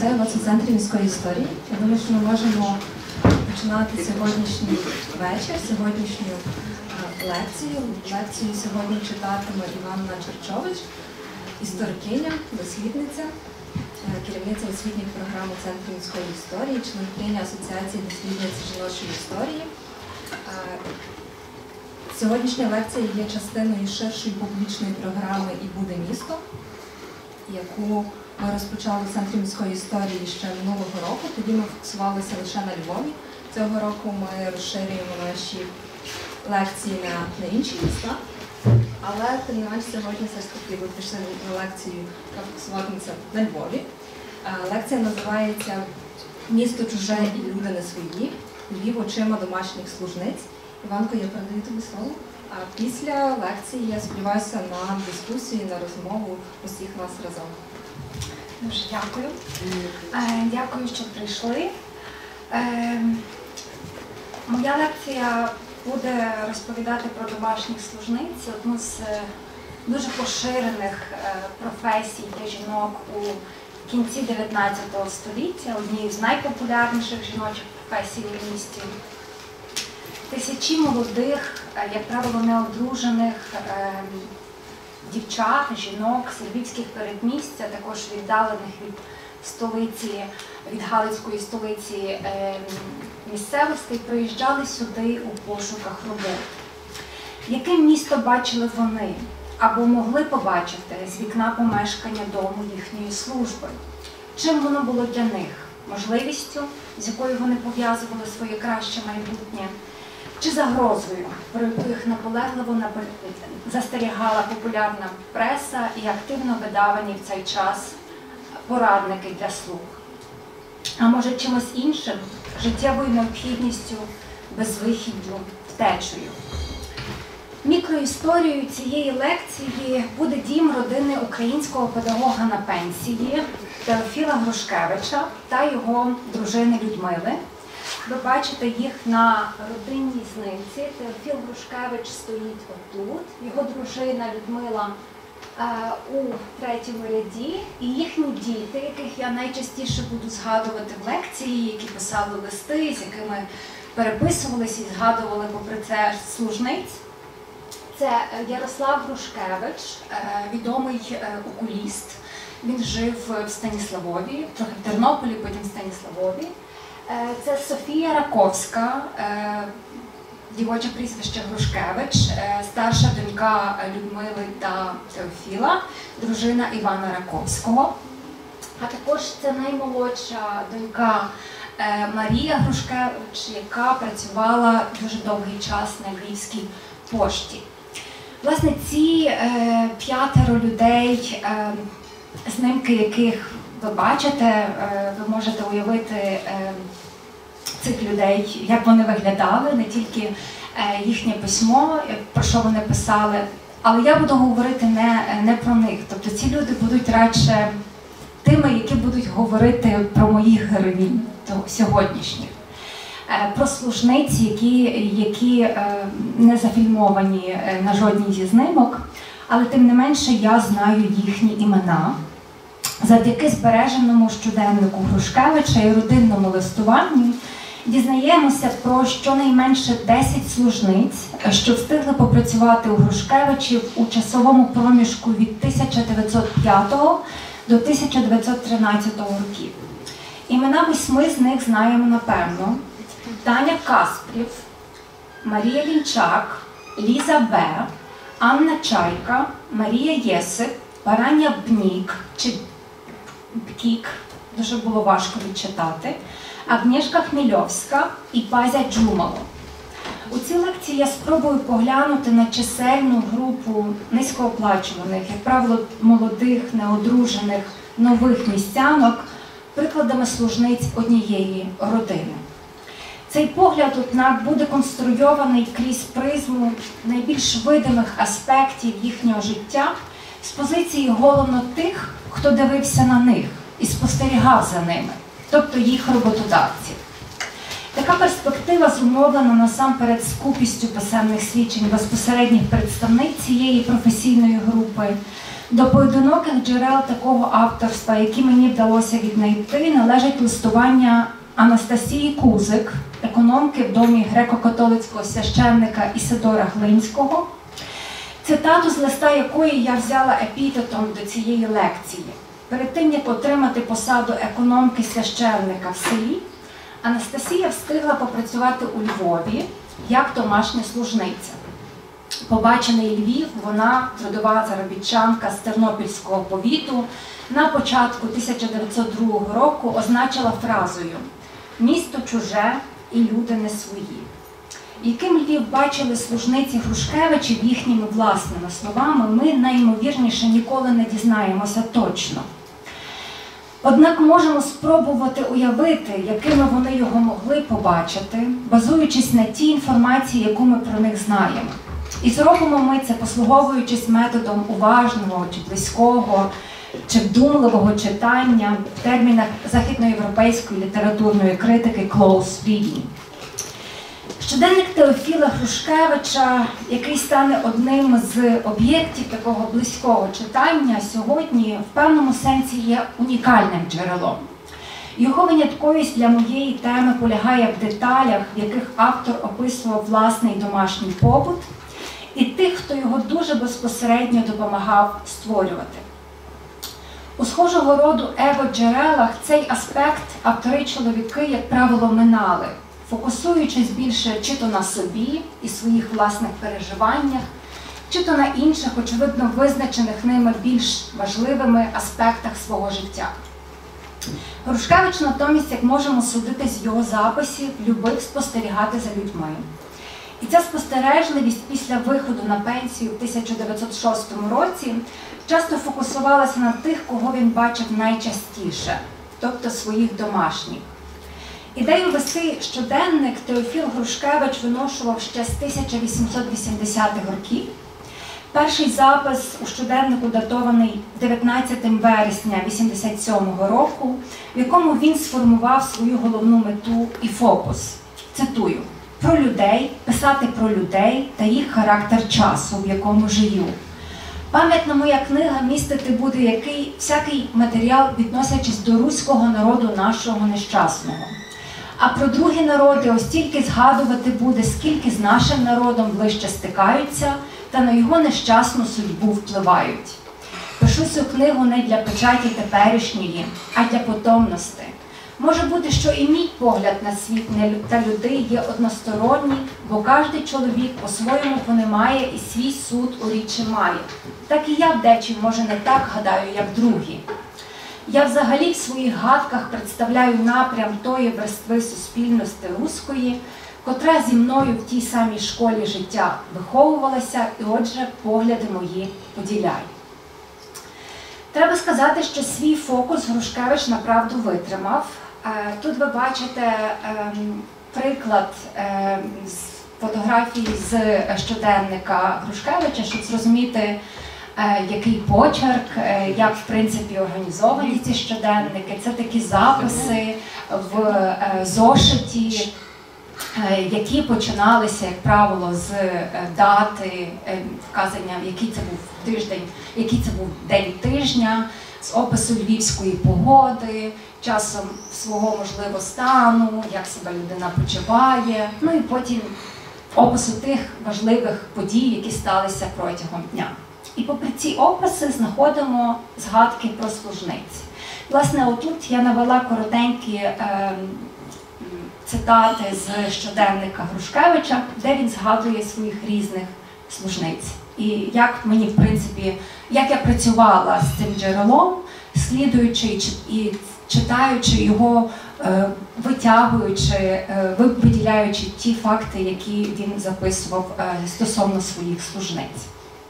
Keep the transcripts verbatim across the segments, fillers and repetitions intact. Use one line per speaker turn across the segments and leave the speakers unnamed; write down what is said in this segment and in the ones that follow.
Вітаю вас у Центрі міської історії. Я думаю, що ми можемо починати сьогоднішній вечір, сьогоднішню лекцію. Лекцію сьогодні читатиме Іванна Черчович, історикиня, дослідниця, керівниця освітніх програм у Центрі міської історії, членкиня Асоціації дослідниць жіночої історії. Сьогоднішня лекція є частиною ширшої публічної програми «І буде місто», яку ми розпочали у Центрі міської історії ще минулого року. Тоді ми фокусувалися лише на Львові. Цього року ми розширюємо наші лекції на, на інші міста. Але, тим не менш, сьогодні все ж таки ви прийшли на лекцію, яка фокусуватиметься на Львові. Лекція називається «Місто чуже і люди не свої. Львів очима домашніх служниць». Іванко, я передаю тобі слово. А після лекції я сподіваюся на дискусію, на розмову усіх нас разом.
Дуже дякую. Дякую, що прийшли. Моя лекція буде розповідати про домашніх служниць, одну з дуже поширених професій для жінок у кінці дев'ятнадцятого століття, однією з найпопулярніших жіночих професій у місті. Тисячі молодих, як правило, неодружених дівчат, жінок з львівських передмість, а також віддалених від столиці, від Галицької столиці місцевостей, приїжджали сюди у пошуках роботи. Яким місто бачили вони або могли побачити з вікна помешкання дому їхньої служби? Чим воно було для них? Можливістю, з якою вони пов'язували своє краще майбутнє? Чи загрозою, про яку їх наполегливо застерігала популярна преса і активно видавані в цей час порадники для слуг? А може чимось іншим, життєвою необхідністю, безвихіддю, втечею? Мікроісторією цієї лекції буде дім родини українського педагога на пенсії Теофіла Грушкевича та його дружини Людмили. Ви бачите їх на родинній знімці. Теофіл Грушкевич стоїть отут, його дружина Людмила е, у третьому ряді, і їхні діти, яких я найчастіше буду згадувати в лекції, які писали листи, з якими переписувалися і згадували попри це служниць. Це Ярослав Грушкевич, е, відомий е, окуліст. Він жив в Станіславові, трохи в Тернополі, потім в Станіславові. Це Софія Раковська, дівоче прізвище Грушкевич, старша донька Людмили та Теофіла, дружина Івана Раковського. А також це наймолодша донька Марія Грушкевич, яка працювала дуже довгий час на Львівській пошті. Власне, ці п'ятеро людей, знімки яких ви бачите, ви можете уявити цих людей, як вони виглядали, не тільки їхнє письмо, про що вони писали, але я буду говорити не, не про них. Тобто ці люди будуть радше тими, які будуть говорити про моїх героїнь сьогоднішніх. Про служниць, які, які не зафільмовані на жодній зі знімок, але тим не менше я знаю їхні імена. Завдяки збереженому щоденнику Грушкевича і родинному листуванню дізнаємося про щонайменше десять служниць, що встигли попрацювати у Грушкевичів у часовому проміжку від тисяча дев'ятсот п'ятого до тисяча дев'ятсот тринадцятого років. Імена восьми з них знаємо напевно: Таня Каспрів, Марія Лінчак, Ліза Б., Анна Чайка, Марія Єсип, Параня Бнік чи Бкік, дуже було важко відчитати, Агнєшка Хмільовська і Пазя Джумало. У цій лекції я спробую поглянути на чисельну групу низькооплачуваних, як правило, молодих, неодружених, нових містянок, прикладами служниць однієї родини. Цей погляд, однак, буде конструйований крізь призму найбільш видимих аспектів їхнього життя з позиції головно тих, хто дивився на них і спостерігав за ними, тобто їх роботодавців. Така перспектива зумовлена насамперед скупістю писемних свідчень безпосередніх представниць цієї професійної групи, До поодиноких джерел такого авторства, які мені вдалося віднайти, належить листування Анастасії Кузик, економки в домі греко-католицького священника Ісидора Глинського, цитату з листа якої я взяла епітетом до цієї лекції. Перед тим, як отримати посаду економки священника в селі, Анастасія встигла попрацювати у Львові як домашня служниця. Побачений Львів вона, трудова заробітчанка з Тернопільського повіту, на початку тисяча дев'ятсот другого року означила фразою «Місто чуже і люди не свої». Яким Львів бачили служниці Грушкевичів їхніми власними словами, ми найімовірніше ніколи не дізнаємося точно. Однак можемо спробувати уявити, якими вони його могли побачити, базуючись на тій інформації, яку ми про них знаємо. І зробимо ми це, послуговуючись методом уважного чи близького, чи вдумливого читання в термінах західноєвропейської літературної критики «close reading». Щоденник Теофіла Грушкевича, який стане одним з об'єктів такого близького читання, сьогодні в певному сенсі є унікальним джерелом. Його винятковість для моєї теми полягає в деталях, в яких автор описував власний домашній побут, і тих, хто його дуже безпосередньо допомагав створювати. У схожого роду его-джерелах цей аспект автори-чоловіки, як правило, минали, фокусуючись більше чи то на собі і своїх власних переживаннях, чи то на інших, очевидно, визначених ними більш важливими аспектах свого життя. Грушкевич натомість, як можемо судити з його записів, любив спостерігати за людьми. І ця спостережливість після виходу на пенсію в тисяча дев'ятсот шостому році часто фокусувалася на тих, кого він бачив найчастіше, тобто своїх домашніх. Ідею вести щоденник Теофіл Грушкевич виношував ще з тисяча вісімсот вісімдесятих років. Перший запис у щоденнику датований дев'ятнадцятого вересня вісімдесят сьомого року, в якому він сформував свою головну мету і фокус. Цитую: «Про людей, писати про людей та їх характер часу, в якому жию. Пам'ятна моя книга містити буде який, всякий матеріал, відносячись до руського народу нашого нещасного. А про другі народи ось тільки згадувати буде, скільки з нашим народом ближче стикаються та на його нещасну судьбу впливають. Пишу цю книгу не для печаті теперішньої, а для потомності. Може бути, що і мій погляд на світ та людей є односторонній, бо кожний чоловік по-своєму понимає і свій суд у річі має. Так і я в дечі, може, не так гадаю, як другі. Я взагалі в своїх гадках представляю напрям тої верстви суспільності руської, котра зі мною в тій самій школі життя виховувалася, і отже, погляди мої поділяє». Треба сказати, що свій фокус Грушкевич направду витримав. Тут ви бачите приклад з фотографії з щоденника Грушкевича, щоб зрозуміти, який почерк, як, в принципі, організовані ці щоденники. Це такі записи в зошиті, які починалися, як правило, з дати, вказання, який це був тиждень, який це був день тижня, з опису львівської погоди, часом свого, можливо, стану, як себе людина почуває, ну і потім опису тих важливих подій, які сталися протягом дня. І попри ці описи знаходимо згадки про служниць. Власне, отут я навела коротенькі е, цитати з щоденника Грушкевича, де він згадує своїх різних служниць. І як мені, в принципі, як я працювала з цим джерелом, слідуючи і читаючи його, е, витягуючи, е, виділяючи ті факти, які він записував е, стосовно своїх служниць.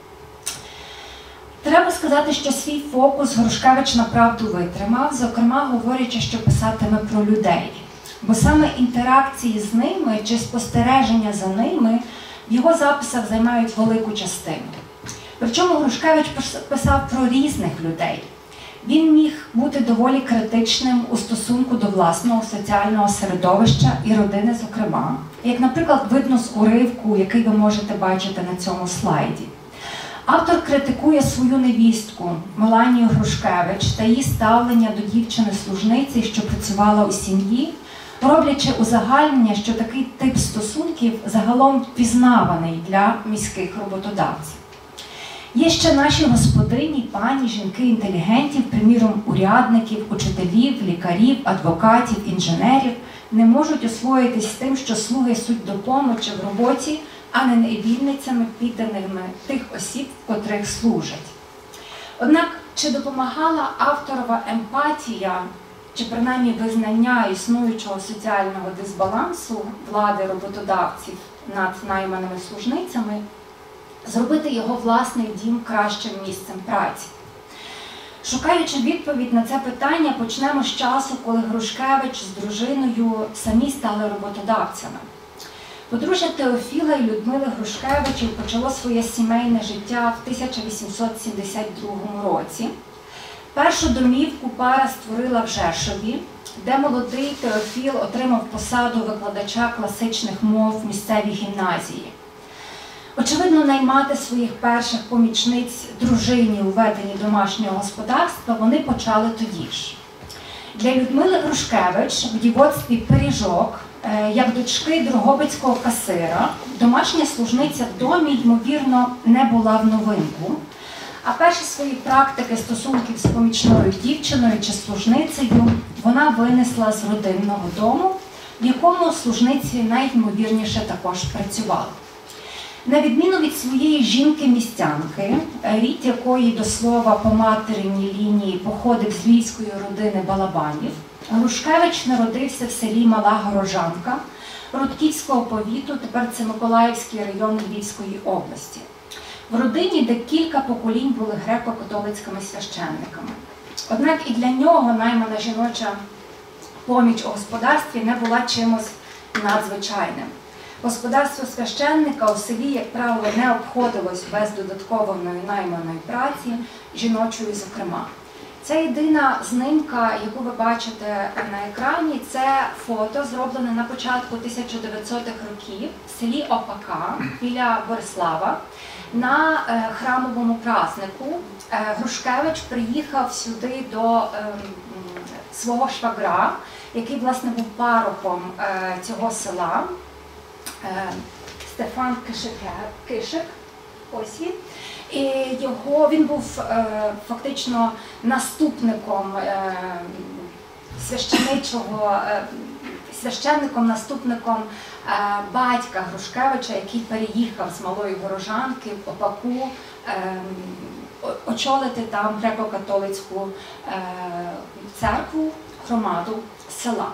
Треба сказати, що свій фокус Грушкевич направду витримав, зокрема говорячи, що писатиме про людей. Бо саме інтеракції з ними чи спостереження за ними в його записах займають велику частину. Причому Грушкевич писав про різних людей. Він міг бути доволі критичним у стосунку до власного соціального середовища і родини, зокрема. Як, наприклад, видно з уривку, який ви можете бачити на цьому слайді. Автор критикує свою невістку Меланію Грушкевич та її ставлення до дівчини-служниці, що працювала у сім'ї, роблячи узагальнення, що такий тип стосунків загалом впізнаваний для міських роботодавців. Є ще наші господині, пані, жінки, інтелігентів, приміром, урядників, учителів, лікарів, адвокатів, інженерів, не можуть освоїтись з тим, що слуги суть допомоги в роботі, а не невільницями, підданими тих осіб, котрих служать. Однак, чи допомагала авторова емпатія, чи принаймні визнання існуючого соціального дисбалансу влади роботодавців над найманими служницями, зробити його власний дім кращим місцем праці? Шукаючи відповідь на це питання, почнемо з часу, коли Грушкевич з дружиною самі стали роботодавцями. Подружжя Теофіла і Людмили Грушкевичів почало своє сімейне життя в тисяча вісімсот сімдесят другому році. Першу домівку пара створила в Жешові, де молодий Теофіл отримав посаду викладача класичних мов в місцевій гімназії. Очевидно, наймати своїх перших помічниць дружині у веденні домашнього господарства вони почали тоді ж. Для Людмили Грушкевич в дівоцтві Пиріжок, як дочки Дрогобицького касира, домашня служниця в домі, ймовірно, не була в новинку, а перші свої практики стосунків з помічною дівчиною чи служницею вона винесла з родинного дому, в якому служниці найймовірніше також працювали. На відміну від своєї жінки-містянки, рід якої, до слова, по материнній лінії походив з львівської родини Балабанів, Грушкевич народився в селі Мала Горожанка Рудківського повіту, тепер це Миколаївський район Львівської області, в родині, де кілька поколінь були греко-католицькими священниками. Однак і для нього наймана жіноча поміч у господарстві не була чимось надзвичайним. Господарство священника у селі, як правило, не обходилось без додаткової найманої праці, жіночої зокрема. Ця єдина знимка, яку ви бачите на екрані, це фото, зроблене на початку тисяча дев'ятсотих років в селі Опака біля Борислава на храмовому празнику. Грушкевич приїхав сюди до свого швагра, який, власне, був парохом цього села, Стефан Кишик, ось він. І його, він був е, фактично наступником е, священичого, е, священником, наступником е, батька Грушкевича, який переїхав з Малої Горожанки в Опаку е, очолити там греко-католицьку е, церкву, громаду села.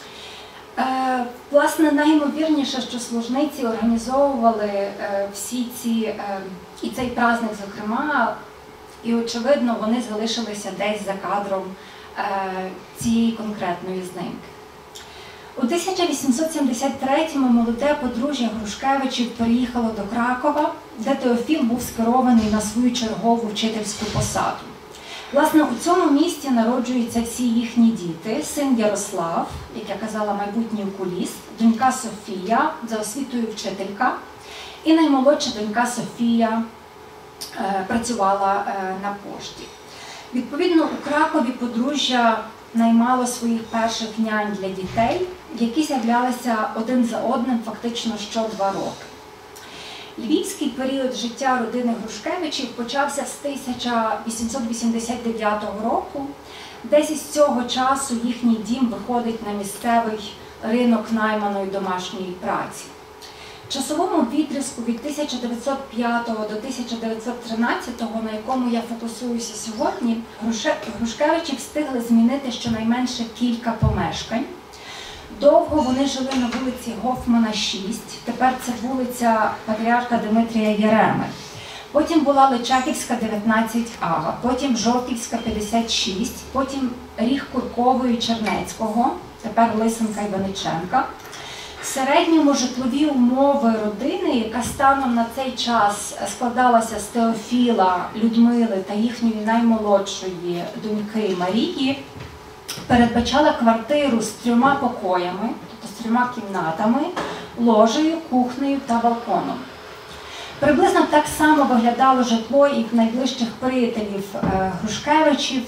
Е, власне, найімовірніше, що служниці організовували е, всі ці, е, і цей праздник, зокрема, і, очевидно, вони залишилися десь за кадром е, цієї конкретної знимки. У тисяча вісімсот сімдесят третьому молоде подружжя Грушкевичів переїхало до Кракова, де Теофіл був скерований на свою чергову вчительську посаду. Власне, у цьому місті народжуються всі їхні діти: син Ярослав, як я казала, майбутній окуліст, донька Софія, за освітою вчителька, і наймолодша донька Софія е, працювала е, на пошті. Відповідно, у Кракові подружжя наймало своїх перших нянь для дітей, які з'являлися один за одним фактично що два роки. Львівський період життя родини Грушкевичів почався з тисяча вісімсот вісімдесят дев'ятого року. Десь із цього часу їхній дім виходить на місцевий ринок найманої домашньої праці. В часовому відрізку від тисяча дев'ятсот п'ятого до тисяча дев'ятсот тринадцятого, на якому я фокусуюся сьогодні, Грушкевичі встигли змінити щонайменше кілька помешкань. Довго вони жили на вулиці Гофмана, шість, тепер це вулиця Патріарха Димитрія Єреми. Потім була Личаківська, дев'ятнадцять А, потім Жовківська, п'ятдесят шість, потім Ріг Куркової, Чернецького, тепер Лисенка і Винниченка. В середньому житлові умови родини, яка станом на цей час складалася з Теофіла, Людмили та їхньої наймолодшої доньки Марії, передбачала квартиру з трьома покоями, тобто з трьома кімнатами, ложею, кухнею та балконом. Приблизно так само виглядало житло і в найближчих приятелів Грушкевичів,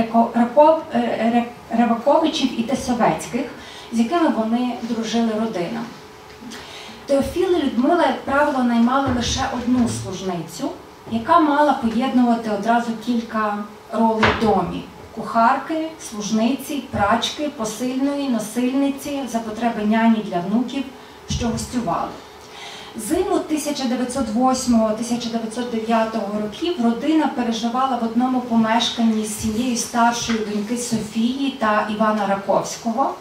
Реваковичів і Тесовецьких, з якими вони дружили родинами. Теофіл і Людмила, як правило, наймали лише одну служницю, яка мала поєднувати одразу кілька ролей в домі – кухарки, служниці, прачки, посильної, носильниці, за потреби няні для внуків, що гостювали. Зиму тисяча дев'ятсот восьмого - тисяча дев'ятсот дев'ятого років родина переживала в одному помешканні з сім'єю старшої доньки Софії та Івана Раковського,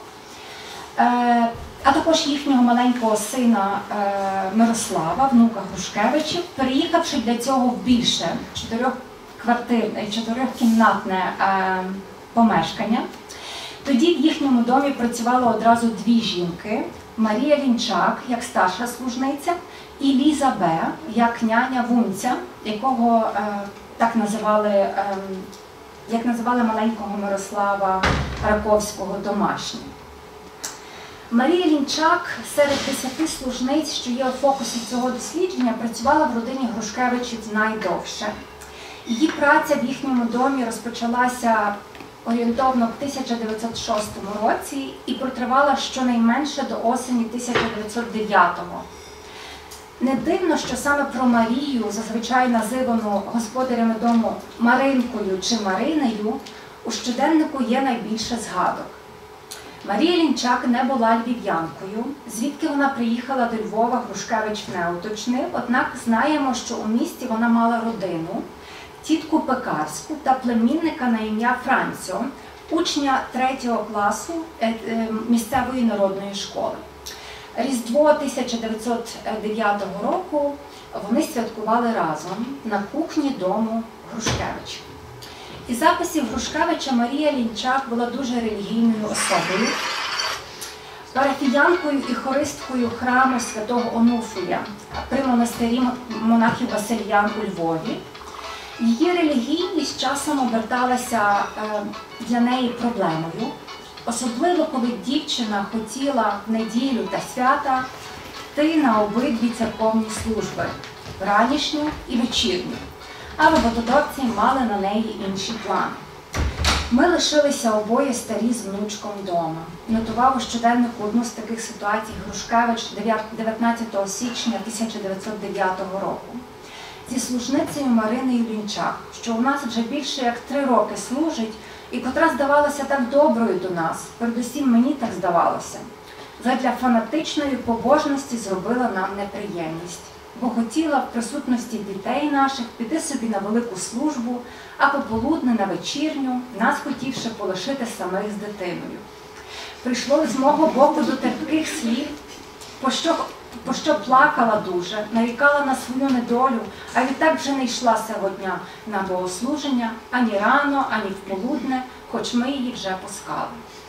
а також їхнього маленького сина Мирослава, внука Грушкевичів, переїхавши для цього в більше чотирьохквартирне, чотирьохкімнатне помешкання. Тоді в їхньому домі працювало одразу дві жінки – Марія Лінчак, як старша служниця, і Ліза Б., як няня Вунця, якого е, так називали, е, як називали маленького Мирослава Раковського домашнім. Марія Лінчак серед десяти служниць, що є у фокусі цього дослідження, працювала в родині Грушкевичів найдовше. Її праця в їхньому домі розпочалася орієнтовно в тисяча дев'ятсот шостому році і протривала щонайменше до осені тисяча дев'ятсот дев'ятого. Не дивно, що саме про Марію, зазвичай називану господарями дому Маринкою чи Маринею, у щоденнику є найбільше згадок. Марія Лінчак не була львів'янкою, звідки вона приїхала до Львова, Грушкевич не уточнив, однак знаємо, що у місті вона мала родину, тітку пекарську та племінника на ім'я Франціо, учня третього класу місцевої народної школи. Різдво тисяча дев'ятсот дев'ятого року вони святкували разом на кухні дому Грушкевича. Із записів Грушкевича Марія Лінчак була дуже релігійною особою, парафіянкою і хористкою храму святого Онуфрія при монастирі монахів Васильян у Львові. Її релігійність часом оберталася для неї проблемою, особливо коли дівчина хотіла в неділю та свята йти на обидві церковні служби – ранішню і вечірню, а роботодавці мали на неї інші плани. Ми лишилися обоє старі з внучком вдома. Нотував у щоденнику одну з таких ситуацій Грушкевич дев'ятнадцятого січня тисяча дев'ятсот дев'ятого року. Зі служницею Мариною Лінчак, що у нас вже більше як три роки служить, і котра здавалася так доброю до нас, передусім мені так здавалося, задля фанатичної побожності зробила нам неприємність, бо хотіла в присутності дітей наших піти собі на велику службу, а пополудне на вечірню, нас хотівши полишити самих з дитиною. Прийшло з мого боку до таких слів, по що по що плакала дуже, нарікала на свою недолю, а відтак вже не йшла сього дня на богослуження ані рано, ані в полудне, хоч ми її вже пускали.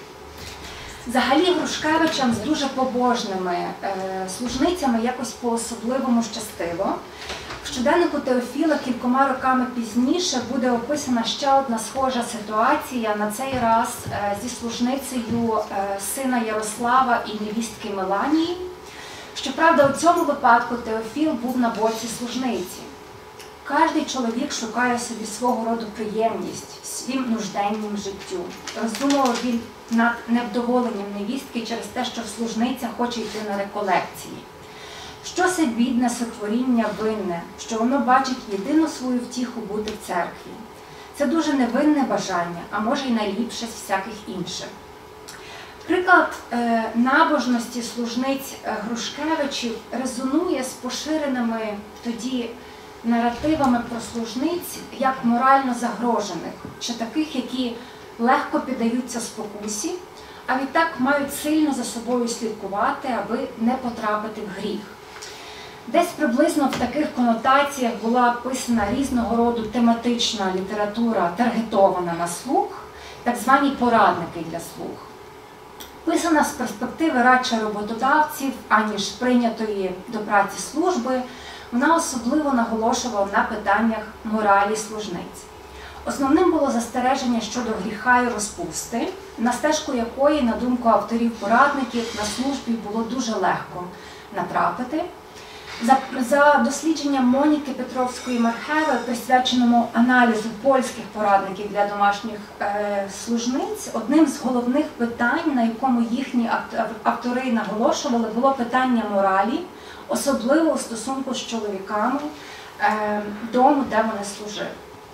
Взагалі Грушкевичам з дуже побожними е, служницями якось по-особливому щастило. В щоденнику Теофіла кількома роками пізніше буде описана ще одна схожа ситуація, на цей раз е, зі служницею е, сина Ярослава і невістки Меланії. Щоправда, у цьому випадку Теофіл був на боці служниці. Кожний чоловік шукає собі свого роду приємність своїм нужденнім життю. Роздумував він над невдоволенням невістки через те, що служниця хоче йти на реколекції. Що це бідне сотворіння винне, що воно бачить єдину свою втіху бути в церкві. Це дуже невинне бажання, а може й найліпше з всяких інших. Приклад е, набожності служниць Грушкевичів резонує з поширеними тоді наративами про служниць як морально загрожених, чи таких, які легко піддаються спокусі, а відтак мають сильно за собою слідкувати, аби не потрапити в гріх. Десь приблизно в таких конотаціях була писана різного роду тематична література, таргетована на слух, так звані порадники для слух. Писана з перспективи радше роботодавців, аніж прийнятої до праці служби, вона особливо наголошувала на питаннях моралі служниць. Основним було застереження щодо гріха і розпусти, на стежку якої, на думку авторів порадників, на службі було дуже легко натрапити. За, за дослідженням Моніки Петровської-Мархевої, присвяченому аналізу польських порадників для домашніх е, служниць, одним з головних питань, на якому їхні автори наголошували, було питання моралі, особливо у стосунку з чоловіками е, дому, де вони служили.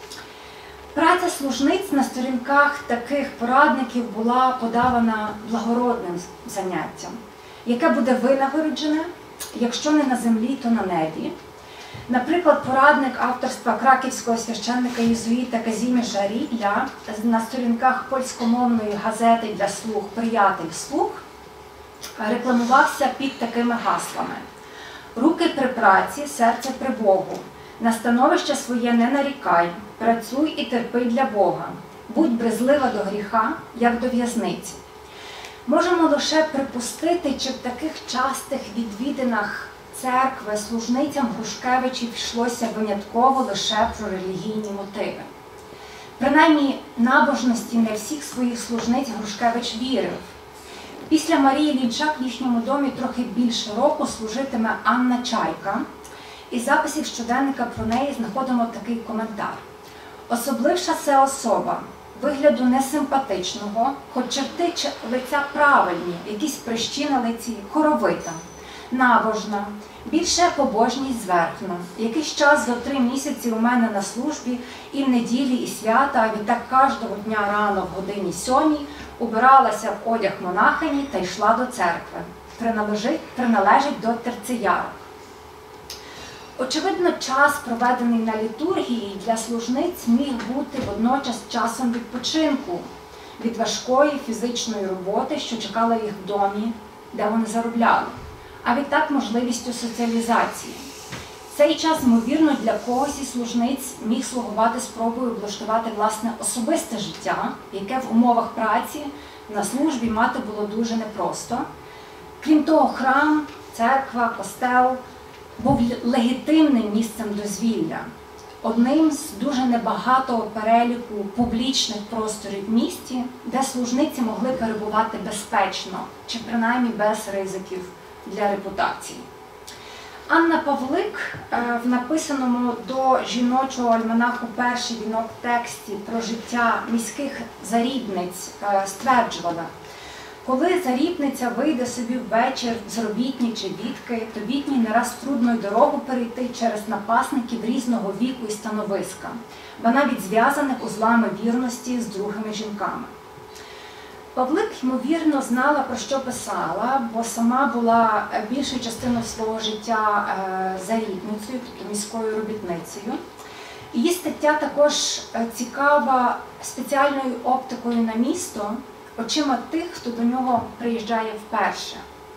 Праця служниць на сторінках таких порадників була подавана благородним заняттям, яке буде винагороджене, якщо не на землі, то на небі. Наприклад, порадник авторства краківського священника-єзуїта Казіміжа Рідля на сторінках польськомовної газети для слуг «Приятель слуг» рекламувався під такими гаслами: «Руки при праці, серце при Богу. На становище своє не нарікай, працюй і терпи для Бога. Будь брезлива до гріха, як до в'язниці». Можемо лише припустити, чи в таких частих відвідинах церкви служницям Грушкевичів йшлося винятково лише про релігійні мотиви. Принаймні, набожності не всіх своїх служниць Грушкевич вірив. Після Марії Лінчак в їхньому домі трохи більше року служитиме Анна Чайка. Із записів щоденника про неї знаходимо такий коментар. «Особливша це особа, вигляду несимпатичного, хоч черти лиця правильні, якісь прищі на лиці, хоровита, набожна, більше побожність зверхна. Якийсь час за три місяці у мене на службі і в неділі, і свята, а відтак кожного дня рано в годині сьомій убиралася в одяг монахині та йшла до церкви. Приналежить, приналежить до терціярок». Очевидно, час, проведений на літургії, для служниць міг бути водночас часом відпочинку від важкої фізичної роботи, що чекала їх в домі, де вони заробляли, а відтак можливістю соціалізації. Цей час, ймовірно, для когось із служниць міг слугувати спробою облаштувати власне особисте життя, яке в умовах праці на службі мати було дуже непросто. Крім того, храм, церква, костел був легітимним місцем дозвілля, одним з дуже небагатого переліку публічних просторів в місті, де служниці могли перебувати безпечно, чи принаймні без ризиків для репутації. Анна Павлик в написаному до жіночого альманаху «Перший вінок» тексті про життя міських зарібниць стверджувала: «Коли зарібниця вийде собі ввечір з робітні чи бідки, то бідній не раз трудно й дорогу перейти через напасників різного віку і становиска, ба навіть зв'язаних узлами вірності з другими жінками». Павлик, ймовірно, знала, про що писала, бо сама була більшу частину свого життя зарібницею, тобто міською робітницею. Її стаття також цікава спеціальною оптикою на місто, очима тих, хто до нього приїжджає вперше.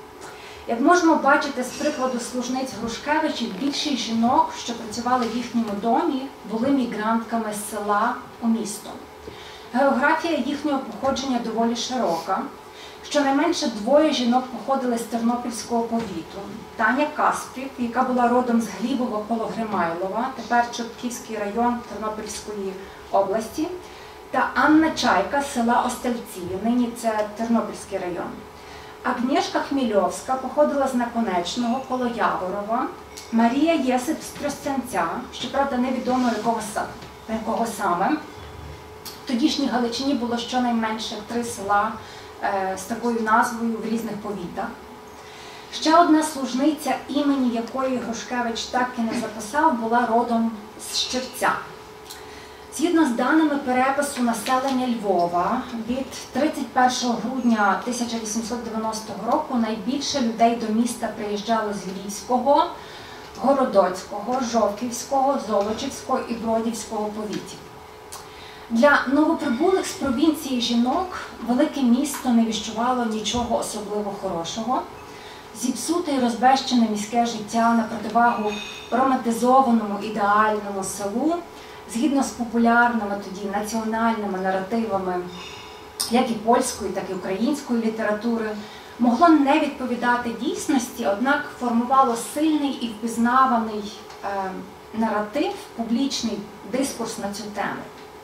Як можемо бачити з прикладу служниць Грушкевичів, більшість жінок, що працювали в їхньому домі, були мігрантками з села у місто. Географія їхнього походження доволі широка. Щонайменше двоє жінок походили з Тернопільського повіту. Таня Каспрів, яка була родом з Глібова коло Гримайлова, тепер Чортківський район Тернопільської області, та Анна Чайка з села Остальці, нині це Тернопільський район. Агнєшка Хмільовська походила з Наконечного коло Яворова, Марія Єсип з Тростянця, щоправда невідомо якого, якого саме. В тодішній Галичині було щонайменше три села е, з такою назвою в різних повітах. Ще одна служниця, імені якої Грушкевич так і не записав, була родом з Щирця. Згідно з даними перепису населення Львова, від тридцять першого грудня тисяча вісімсот дев'яностого року найбільше людей до міста приїжджало з Львівського, Городоцького, Жовківського, Золочівського і Бродівського повітів. Для новоприбулих з провінції жінок велике місто не віщувало нічого особливо хорошого. Зіпсуте і розбещене міське життя на противагу романтизованому ідеальному селу, згідно з популярними тоді національними наративами як і польської, так і української літератури, могло не відповідати дійсності, однак формувало сильний і впізнаваний е, наратив, публічний дискурс на цю тему.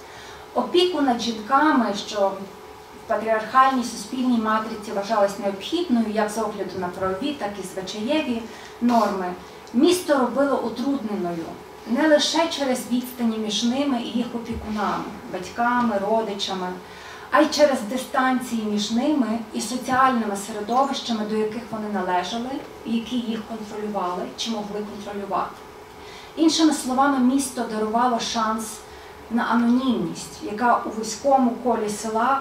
Опіку над жінками, що в патріархальній суспільній матриці вважалась необхідною як з огляду на правові, так і звичаєві норми, Місто робило утрудненою не лише через відстані між ними і їх опікунами, батьками, родичами, а й через дистанції між ними і соціальними середовищами, до яких вони належали, і які їх контролювали чи могли контролювати. Іншими словами, місто дарувало шанс на анонімність, яка у вузькому колі села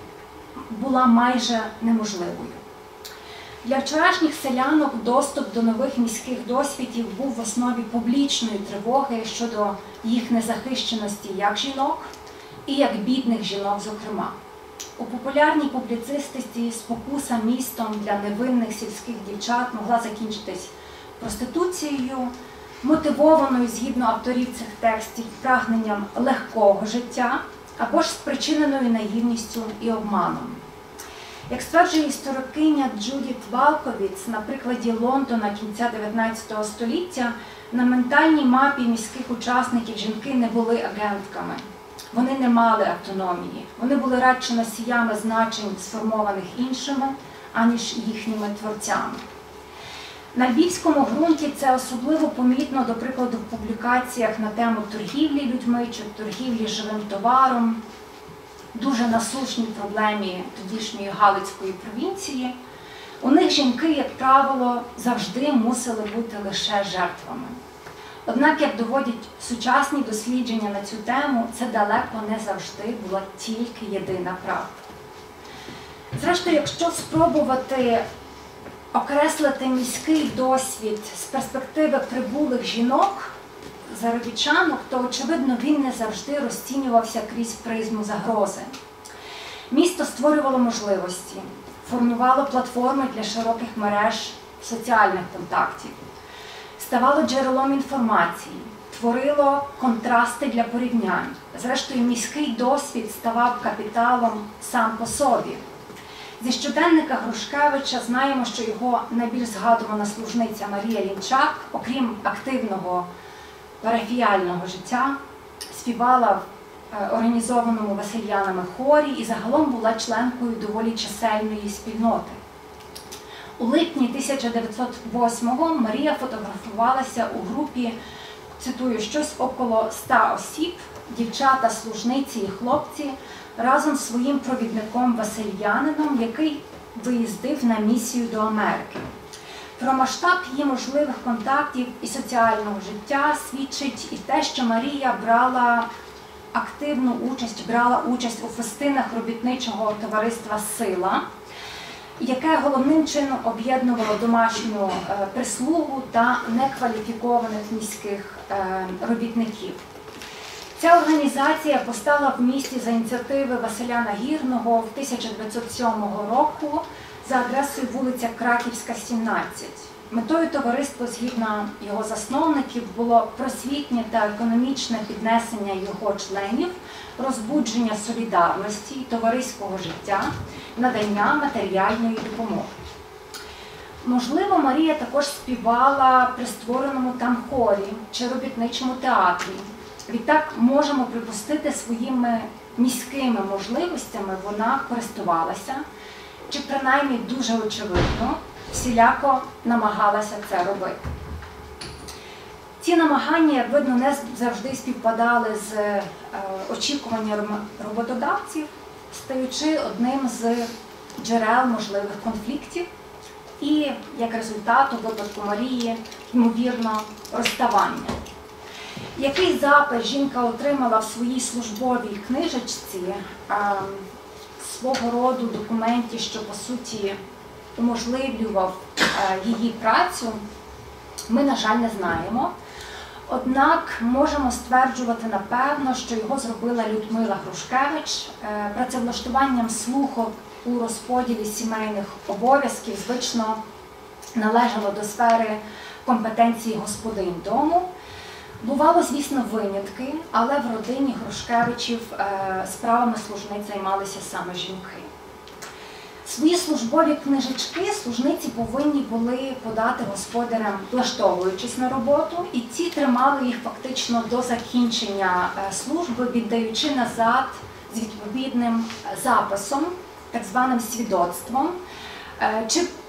була майже неможливою. Для вчорашніх селянок доступ до нових міських досвідів був в основі публічної тривоги щодо їх незахищеності як жінок і як бідних жінок, зокрема. У популярній публіцистиці спокуса містом для невинних сільських дівчат могла закінчитись проституцією, мотивованою, згідно авторів цих текстів, прагненням легкого життя або ж спричиненою наївністю і обманом. Як стверджує історикиня Джудіт Валковіц, на прикладі Лондона кінця дев'ятнадцятого століття, на ментальній мапі міських учасників жінки не були агентками. Вони не мали автономії. Вони були радше носіями значень, сформованих іншими, аніж їхніми творцями. На львівському ґрунті це особливо помітно, до прикладу, в публікаціях на тему торгівлі людьми чи торгівлі живим товаром, дуже насущній проблемі тодішньої Галицької провінції. У них жінки, як правило, завжди мусили бути лише жертвами. Однак, як доводять сучасні дослідження на цю тему, це далеко не завжди була тільки єдина правда. Зрештою, якщо спробувати окреслити міський досвід з перспективи прибулих жінок, заробітчанок, то, очевидно, він не завжди розцінювався крізь призму загрози. Місто створювало можливості, формувало платформи для широких мереж соціальних контактів, ставало джерелом інформації, творило контрасти для порівнянь. Зрештою, міський досвід ставав капіталом сам по собі. Зі щоденника Грушкевича знаємо, що його найбільш згадувана служниця Марія Лінчак, окрім активного парафіяльного життя, співала в організованому васильянами хорі і загалом була членкою доволі чисельної спільноти. У липні тисяча дев'ятсот восьмого Марія фотографувалася у групі, цитую, щось около ста осіб, дівчата, служниці і хлопці, разом з своїм провідником васильянином, який виїздив на місію до Америки. Про масштаб її можливих контактів і соціального життя свідчить і те, що Марія брала активну участь, брала участь у фестинах робітничого товариства «Сила», яке головним чином об'єднувало домашню прислугу та некваліфікованих міських робітників. Ця організація постала в місті за ініціативи Василя Нагірного в тисяча дев'ятсот сьомого року за адресою вулиця Краківська, сімнадцять. Метою товариства, згідно його засновників, було просвітнє та економічне піднесення його членів, розбудження солідарності, товариського життя, надання матеріальної допомоги. Можливо, Марія також співала при створеному там хорі чи робітничому театрі. Відтак, можемо припустити, своїми міськими можливостями вона користувалася, чи принаймні дуже очевидно, всіляко намагалася це робити. Ці намагання, як видно, не завжди співпадали з е, очікуваннями роботодавців, стаючи одним з джерел можливих конфліктів і, як результат, у випадку Марії, ймовірно, розставання. Який запис жінка отримала в своїй службовій книжечці, е, свого роду документі, що, по суті, уможливлював е, її працю, ми, на жаль, не знаємо. Однак можемо стверджувати напевно, що його зробила Людмила Грушкевич. Е, працевлаштуванням слуху у розподілі сімейних обов'язків звично належало до сфери компетенції господинь дому. Бувало, звісно, винятки, але в родині Грушкевичів е, справами служниць займалися саме жінки. Свої службові книжечки служниці повинні були подати господарям, влаштовуючись на роботу, і ці тримали їх фактично до закінчення служби, віддаючи назад з відповідним записом, так званим свідоцтвом, чи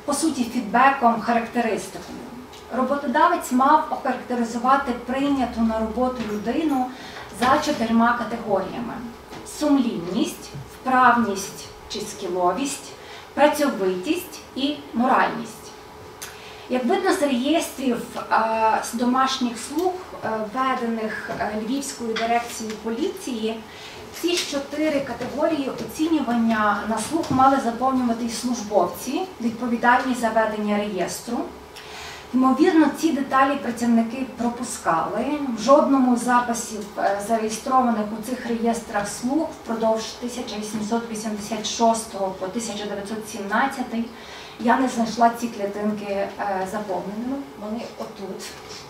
по суті, фідбеком, характеристикою. Роботодавець мав охарактеризувати прийняту на роботу людину за чотирма категоріями: сумлінність, вправність чи скіловість, працьовитість і моральність. Як видно з реєстрів з домашніх слуг, введених Львівською дирекцією поліції, ці чотири категорії оцінювання на слух мали заповнювати і службовці, відповідальні за ведення реєстру. Ймовірно, ці деталі працівники пропускали. В жодному з записів, зареєстрованих у цих реєстрах слуг впродовж тисяча вісімсот вісімдесят шостого по тисяча дев'ятсот сімнадцятий, я не знайшла ці клітинки заповненими. Вони отут.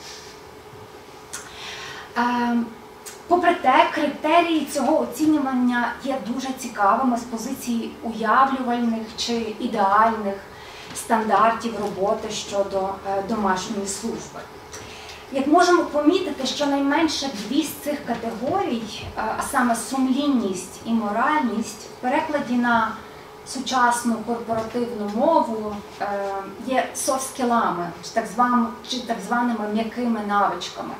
Попри те, критерії цього оцінювання є дуже цікавими з позиції уявлювальних чи ідеальних стандартів роботи щодо домашньої служби. Як можемо помітити, щонайменше дві з цих категорій, а саме сумлінність і моральність, в перекладі на сучасну корпоративну мову є софт-скілами, чи так званими м'якими навичками.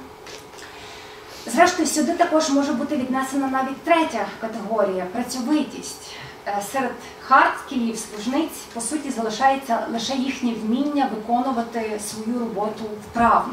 Зрештою, сюди також може бути віднесена навіть третя категорія – працьовитість. Серед хард-скілів служниць, по суті, залишається лише їхнє вміння виконувати свою роботу вправно.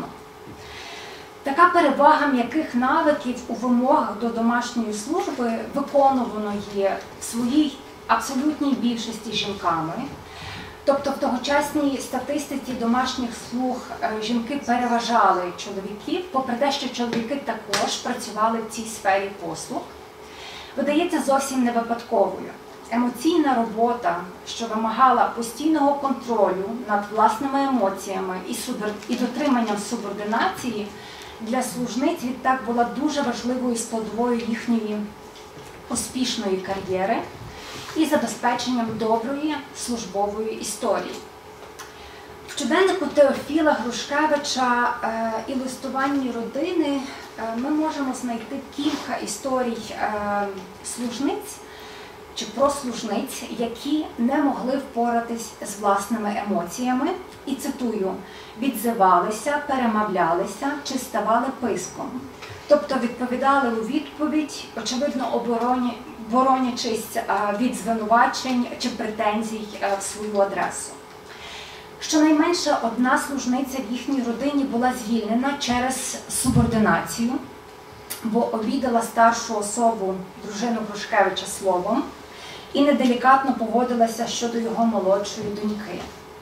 Така перевага м'яких навиків у вимогах до домашньої служби виконувано є в своїй абсолютній більшості жінками. Тобто в тогочасній статистиці домашніх слуг жінки переважали чоловіків, попри те, що чоловіки також працювали в цій сфері послуг. Видається зовсім не випадковою. Емоційна робота, що вимагала постійного контролю над власними емоціями і, субор... і дотриманням субординації, для служниць відтак була дуже важливою складовою їхньої успішної кар'єри і забезпеченням доброї службової історії. В щоденнику Теофіла Грушкевича і листуванні родини ми можемо знайти кілька історій служниць чи про служниць, які не могли впоратись з власними емоціями, і, цитую, «відзивалися, перемовлялися чи ставали писком». Тобто відповідали у відповідь, очевидно, обороні, боронячись від звинувачень чи претензій в свою адресу. Щонайменше одна служниця в їхній родині була звільнена через субординацію, бо обідала старшу особу, дружину Грушкевича, словом і неделікатно поводилася щодо його молодшої доньки.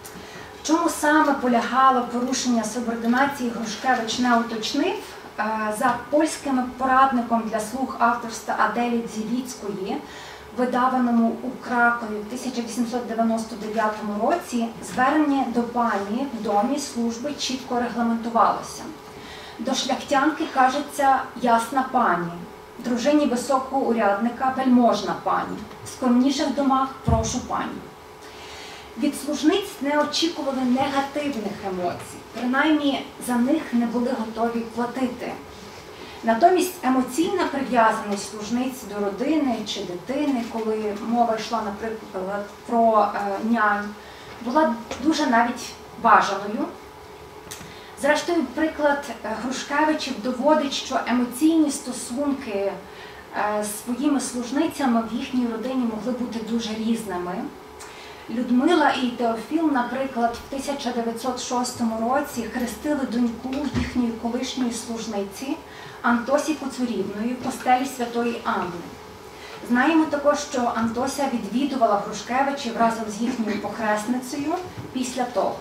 В чому саме полягало порушення субординації, Грушкевич не уточнив. За польським порадником для слуг авторства Аделі Дзівіцької, видаваному у Кракові в тисяча вісімсот дев'яносто дев'ятому році, звернення до пані в домі служби чітко регламентувалося. До шляхтянки кажеться «ясна пані», дружині високого урядника «вельможна пані», в скромніших домах «прошу пані». Від служниць не очікували негативних емоцій, принаймні за них не були готові платити. Натомість емоційна прив'язаність служниць до родини чи дитини, коли мова йшла, наприклад, про нянь, була дуже навіть бажаною. Зрештою, приклад Грушкевичів доводить, що емоційні стосунки з своїми служницями в їхній родині могли бути дуже різними. Людмила і Теофіл, наприклад, в тисяча дев'ятсот шостому році хрестили доньку їхньої колишньої служниці Антосі Куцурівної в костелі Святої Анни. Знаємо також, що Антося відвідувала Грушкевичів разом з їхньою похресницею після того.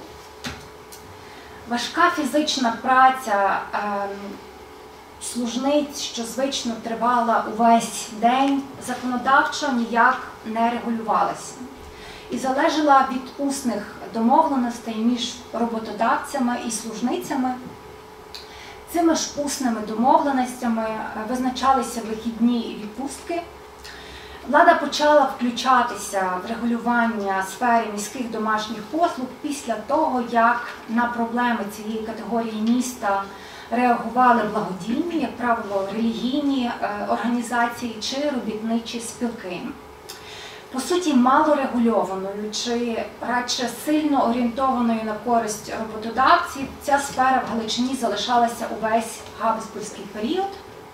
Важка фізична праця е, служниць, що звично тривала увесь день, законодавчо ніяк не регулювалася і залежала від усних домовленостей між роботодавцями і служницями. Цими ж усними домовленостями визначалися вихідні і відпустки. Влада почала включатися в регулювання сфери міських домашніх послуг після того, як на проблеми цієї категорії міста реагували благодійні, як правило, релігійні організації чи робітничі спілки. по суті, малорегульованою чи радше сильно орієнтованою на користь роботодавців, ця сфера в Галичині залишалася увесь габсбурзький період.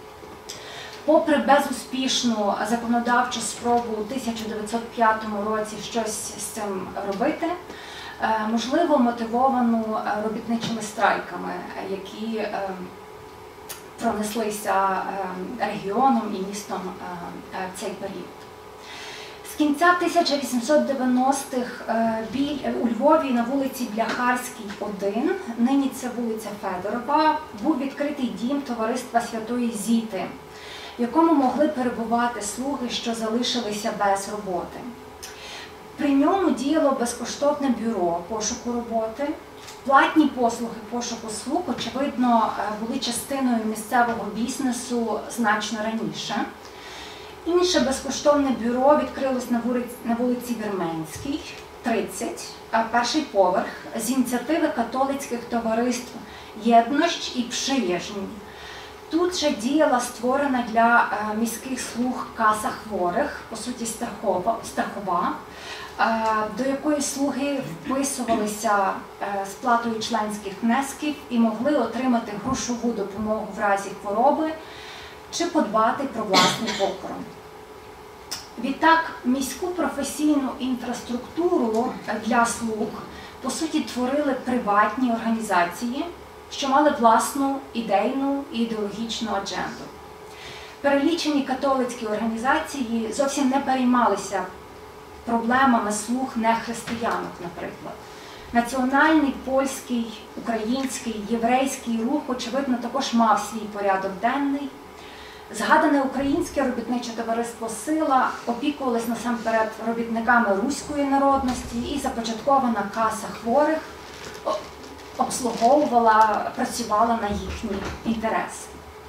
Попри безуспішну законодавчу спробу у тисяча дев'ятсот п'ятому році щось з цим робити, можливо, мотивовану робітничими страйками, які пронеслися регіоном і містом в цей період. З кінця тисяча вісімсот дев'яностих у Львові на вулиці Бляхарській, один, нині це вулиця Федорова, був відкритий дім товариства Святої Зіти, в якому могли перебувати слуги, що залишилися без роботи. При ньому діяло безкоштовне бюро пошуку роботи. Платні послуги пошуку слуг, очевидно, були частиною місцевого бізнесу значно раніше. Інше безкоштовне бюро відкрилось на вулиці, на вулиці Вірменській, тридцять, перший поверх, з ініціативи католицьких товариств «Єдність» і «Przyjaźń». Тут же діяла створена для міських слуг каса хворих, по суті страхова, страхова, до якої слуги вписувалися сплатою членських внесків і могли отримати грошову допомогу в разі хвороби чи подбати про власний похорон. Відтак, міську професійну інфраструктуру для слуг, по суті, творили приватні організації, що мали власну ідейну і ідеологічну адженду. Перелічені католицькі організації зовсім не переймалися проблемами слуг нехристиянок, наприклад. Національний, польський, український, єврейський рух, очевидно, також мав свій порядок денний. Згадане українське робітниче товариство «Сила» опікувалось насамперед робітниками руської народності і започаткована каса хворих обслуговувала, працювала на їхній інтерес.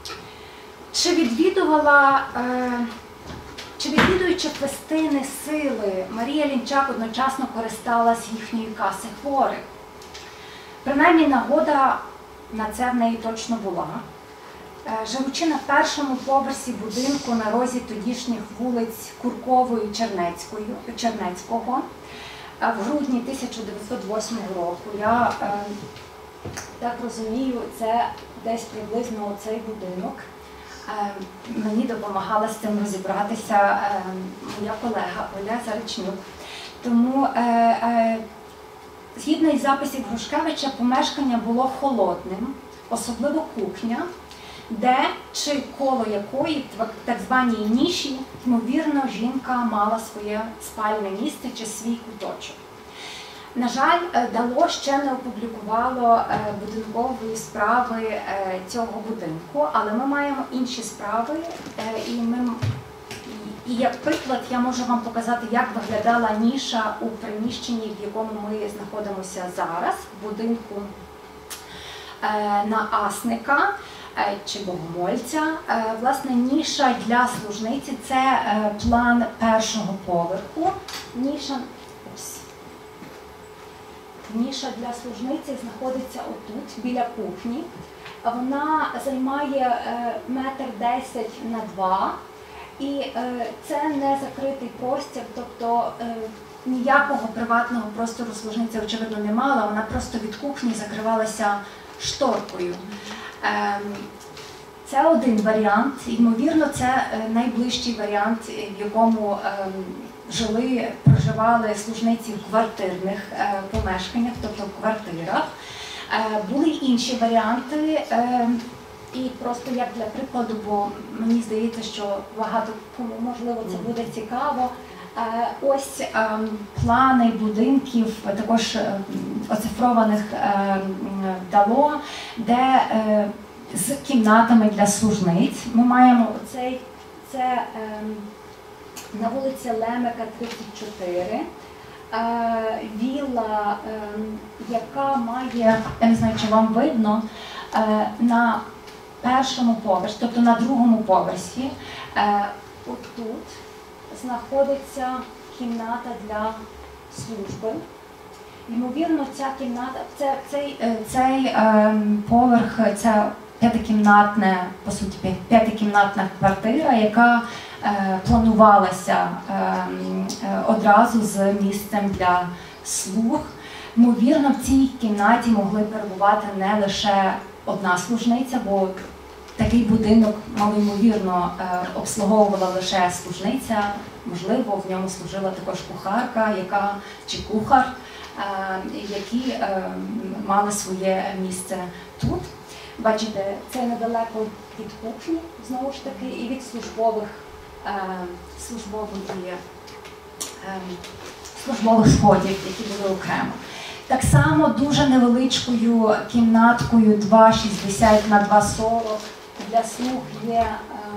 Чи відвідувала, е, чи відвідуючи фестини «Сили», Марія Лінчак одночасно користалась їхньої каси хворих? Принаймні, нагода на це в неї точно була. Живучи на першому поверсі будинку на розі тодішніх вулиць Куркової і Чернецького, в грудні тисяча дев'ятсот восьмого року, я так розумію, це десь приблизно цей будинок. Мені допомагала з цим розібратися моя колега Оля Заречнюк. Тому, згідно із записів Грушкевича, помешкання було холодним, особливо кухня, де чи коло якої, так званій ніші, ймовірно, жінка мала своє спальне місце чи свій куточок. На жаль, Дало ще не опублікувало будинкової справи цього будинку, але ми маємо інші справи, і, ми, і як приклад я можу вам показати, як виглядала ніша у приміщенні, в якому ми знаходимося зараз, в будинку на Асника чи Богомольця. Власне, ніша для служниці – це план першого поверху. Ніша, ось, ніша для служниці знаходиться отут, біля кухні. Вона займає метр десять на два, і це не закритий простір, тобто ніякого приватного простору служниця, очевидно, не мала, вона просто від кухні закривалася шторкою. Це один варіант, ймовірно, це найближчий варіант, в якому жили, проживали служниці в квартирних помешканнях, тобто в квартирах. Були інші варіанти, і просто як для прикладу, бо мені здається, що багато кому, можливо, це буде цікаво. Ось плани будинків, також оцифрованих Дало, де з кімнатами для служниць. Ми маємо оцей, це на вулиці Лемека, тридцять чотири, вілла, яка має, я не знаю, чи вам видно, на першому поверсі, тобто на другому поверсі, отут знаходиться кімната для служби. Ймовірно, ця кімната, це, цей, цей е, поверх, це п'ятикімнатна, по суті, п'ятикімнатна квартира, яка планувалася одразу з місцем для слуг. Ймовірно, в цій кімнаті могли перебувати не лише одна служниця, бо такий будинок, малоймовірно, обслуговувала лише служниця, можливо, в ньому служила також кухарка, яка, чи кухар, які мали своє місце тут. Бачите, це недалеко від кухні, знову ж таки, і від службових, службових, службових сходів, які були окремо. Так само дуже невеличкою кімнаткою два шістдесят на два сорок для слуг є е,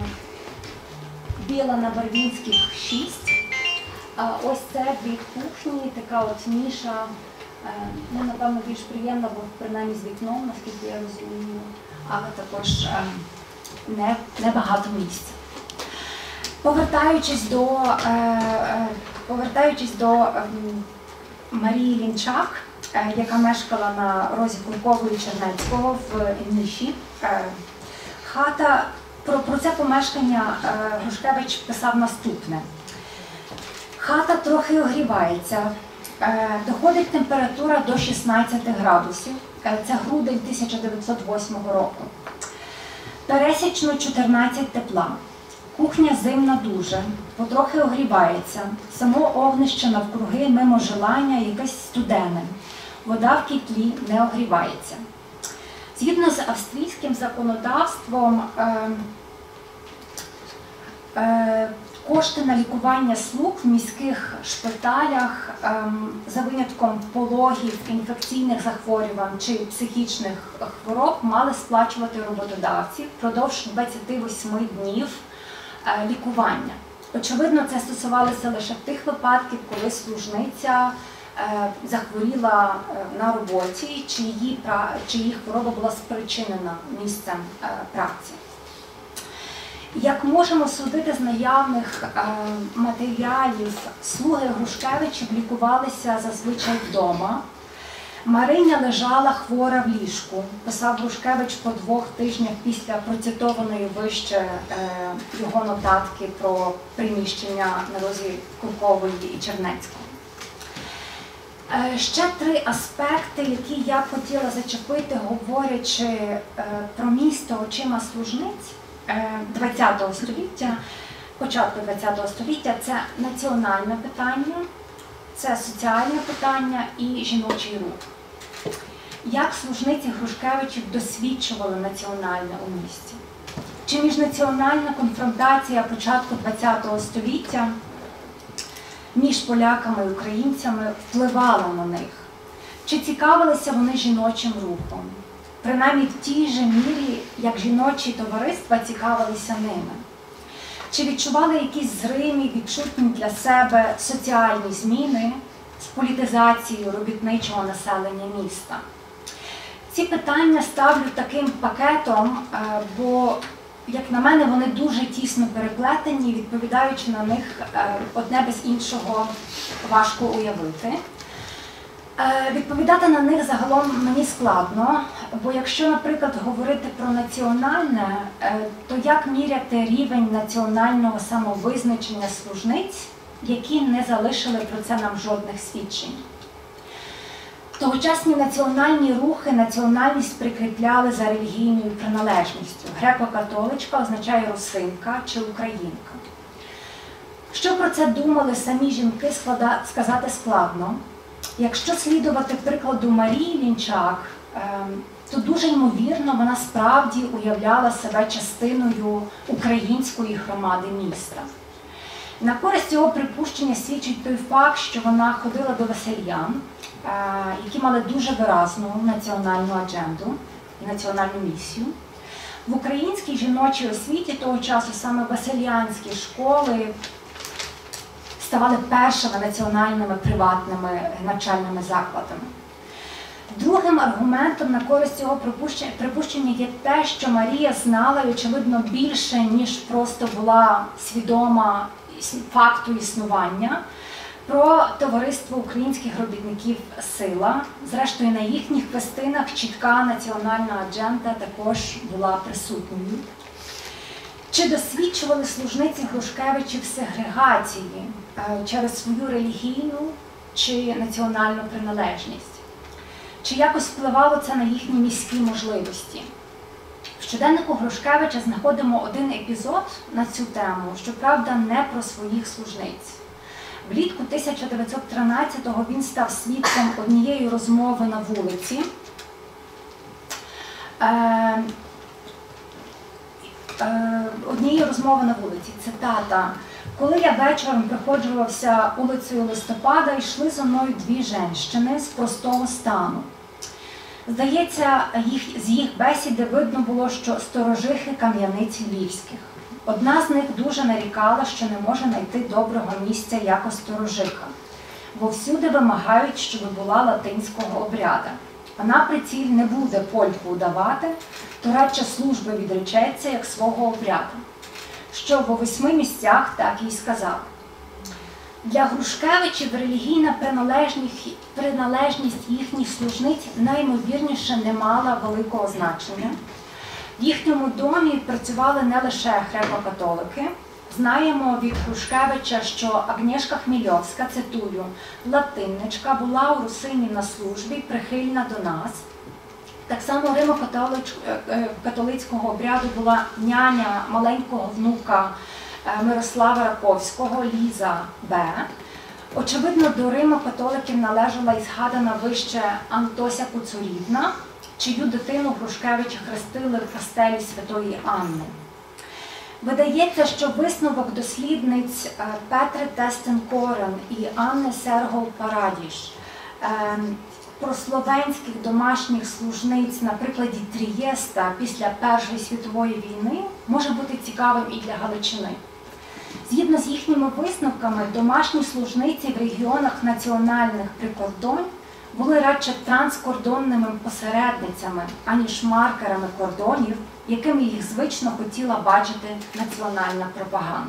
біла на Барвінських шість. А ось це від кухні, така от ніша, е, ну, напевно, більш приємна, бо принаймні з вікном, наскільки я розумію, але також е, не, небагато місця. Повертаючись до, е, е, повертаючись до е, Марії Лінчак, яка мешкала на розі Куркового і Чернецького в ніші. Хата, про, про це помешкання Грушкевич писав наступне. Хата трохи огрівається, доходить температура до шістнадцяти градусів, це грудень тисяча дев'ятсот восьмого року. Пересічно чотирнадцять тепла. Кухня зимна дуже, потрохи огрівається, само огнище навкруги мимо желання якесь студене. Вода в кітлі не огрівається. Згідно з австрійським законодавством, е, е, кошти на лікування слуг в міських шпиталях е, за винятком пологів, інфекційних захворювань чи психічних хвороб мали сплачувати роботодавці впродовж двадцяти восьми днів е, лікування. Очевидно, це стосувалося лише тих випадків, коли служниця захворіла на роботі, чи її, чи її хвороба була спричинена місцем праці. Як можемо судити з наявних матеріалів, слуги Грушкевичів лікувалися зазвичай вдома. Мариня лежала хвора в ліжку, писав Грушкевич по двох тижнях після процитованої вище його нотатки про приміщення на розі Куркової і Чернецького. Ще три аспекти, які я б хотіла зачепити, говорячи про місто очима служниць ХХ століття, початку ХХ століття, це національне питання, це соціальне питання і жіночий рух. Як служниці Грушкевичів досвідчували національне у місті? Чи міжнаціональна конфронтація початку ХХ століття між поляками і українцями впливала на них? Чи цікавилися вони жіночим рухом? Принаймні в тій же мірі, як жіночі товариства цікавилися ними? Чи відчували якісь зримі, відчутні для себе соціальні зміни з політизацією робітничого населення міста? Ці питання ставлю таким пакетом, бо, як на мене, вони дуже тісно переплетені, і відповідаючи на них одне без іншого важко уявити. Відповідати на них загалом мені складно, бо якщо, наприклад, говорити про національне, то як міряти рівень національного самовизначення служниць, які не залишили про це нам жодних свідчень? Тогочасні національні рухи національність прикріпляли за релігійною приналежністю. Греко-католичка означає русинка чи українка. Що про це думали самі жінки, сказати складно. Якщо слідувати прикладу Марії Лінчак, то дуже ймовірно вона справді уявляла себе частиною української громади міста. На користь цього припущення свідчить той факт, що вона ходила до весельян, які мали дуже виразну національну адженду і національну місію. В українській жіночій освіті того часу саме весельянські школи ставали першими національними приватними навчальними закладами. Другим аргументом на користь цього припущення є те, що Марія знала, і, очевидно, більше, ніж просто була свідома факту існування, про товариство українських робітників «Сила». Зрештою, на їхніх фестинах чітка національна адженда також була присутньою. Чи досвідчували служниці Грушкевичів сегрегації через свою релігійну чи національну приналежність? Чи якось впливало це на їхні міські можливості? В щоденнику Грушкевича знаходимо один епізод на цю тему, щоправда, не про своїх служниць. Влітку тисяча дев'ятсот тринадцятого він став свідком однієї розмови на вулиці. Е, е, однієї розмови на вулиці, цитата. «Коли я вечором проходжувався вулицею Листопада, йшли за мною дві жінки з простого стану. Здається, їх, з їх бесіди видно було, що сторожихи кам'яниць львівських. Одна з них дуже нарікала, що не може знайти доброго місця як сторожиха, бо всюди вимагають, щоб була латинського обряда. Вона при ціль не буде польку удавати, то радше служби відречеться, як свого обряду. Що в восьми місцях так і сказав. Для Грушкевичів релігійна приналежність, приналежність їхніх служниць найімовірніше не мала великого значення. В їхньому домі працювали не лише греко-католики. Знаємо від Грушкевича, що Агнєшка Хмільовська, цитую, «латинничка, була у русині на службі, прихильна до нас». Так само римо-католицького обряду була няня маленького внука Мирослава Раковського, Ліза Б. Очевидно, до римо-католиків належала і згадана вище Антося Куцурівна, чию дитину Грушкевичі хрестили в кастелі Святої Анни. Видається, що висновок дослідниць Петри Тестен-Корен і Анни Сергол-Парадіш про словенських домашніх служниць на прикладі Трієста після Першої світової війни може бути цікавим і для Галичини. Згідно з їхніми висновками, домашні служниці в регіонах національних прикордонь були радше транскордонними посередницями, аніж маркерами кордонів, якими їх звично хотіла бачити національна пропаганда.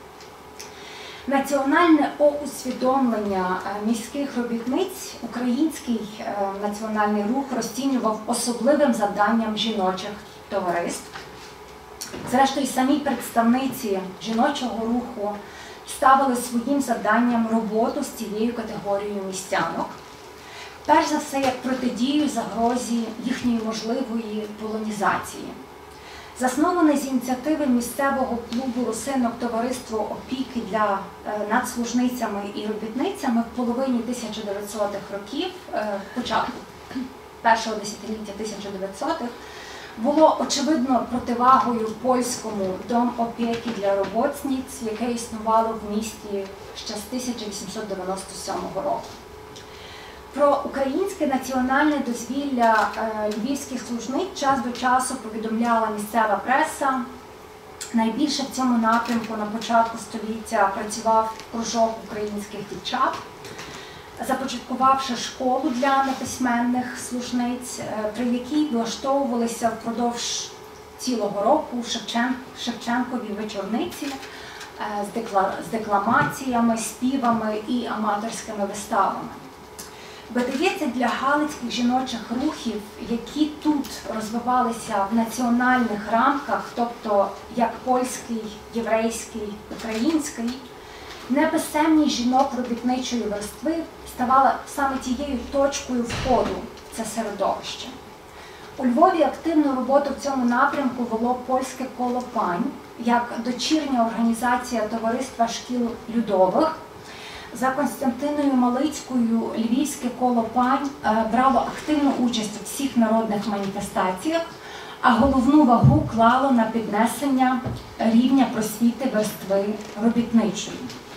Національне усвідомлення міських робітниць український національний рух розцінював особливим завданням жіночих товариств. Зрештою, самі представниці жіночого руху ставили своїм завданням роботу з цією категорією містянок. Перш за все, як протидію загрозі їхньої можливої полонізації. Засноване з ініціативи місцевого клубу русинок товариство опіки для надслужницями і робітницями в половині тисяча дев'ятсотих років, початку першого десятиліття тисяча дев'ятсотих, було очевидно противагою польському дому опіки для роботниць, яке існувало в місті ще з тисяча вісімсот дев'яносто сьомого року. Про українське національне дозвілля львівських служниць час до часу повідомляла місцева преса. Найбільше в цьому напрямку на початку століття працював кружок українських дівчат, започаткувавши школу для неписьменних служниць, при якій влаштовувалися впродовж цілого року Шевчен... Шевченкові вечорниці з, декла... з декламаціями, співами і аматорськими виставами. Видається, для галицьких жіночих рухів, які тут розвивалися в національних рамках, тобто як польський, єврейський, український, неписемність жінок робітничої верстви ставала саме тією точкою входу в це середовище. У Львові активну роботу в цьому напрямку вело польське коло пань, як дочірня організація товариства шкіл Людових. За Константиною Малицькою львівське коло пань брало активну участь у всіх народних маніфестаціях, а головну вагу клало на піднесення рівня просвіти верстви робітничої.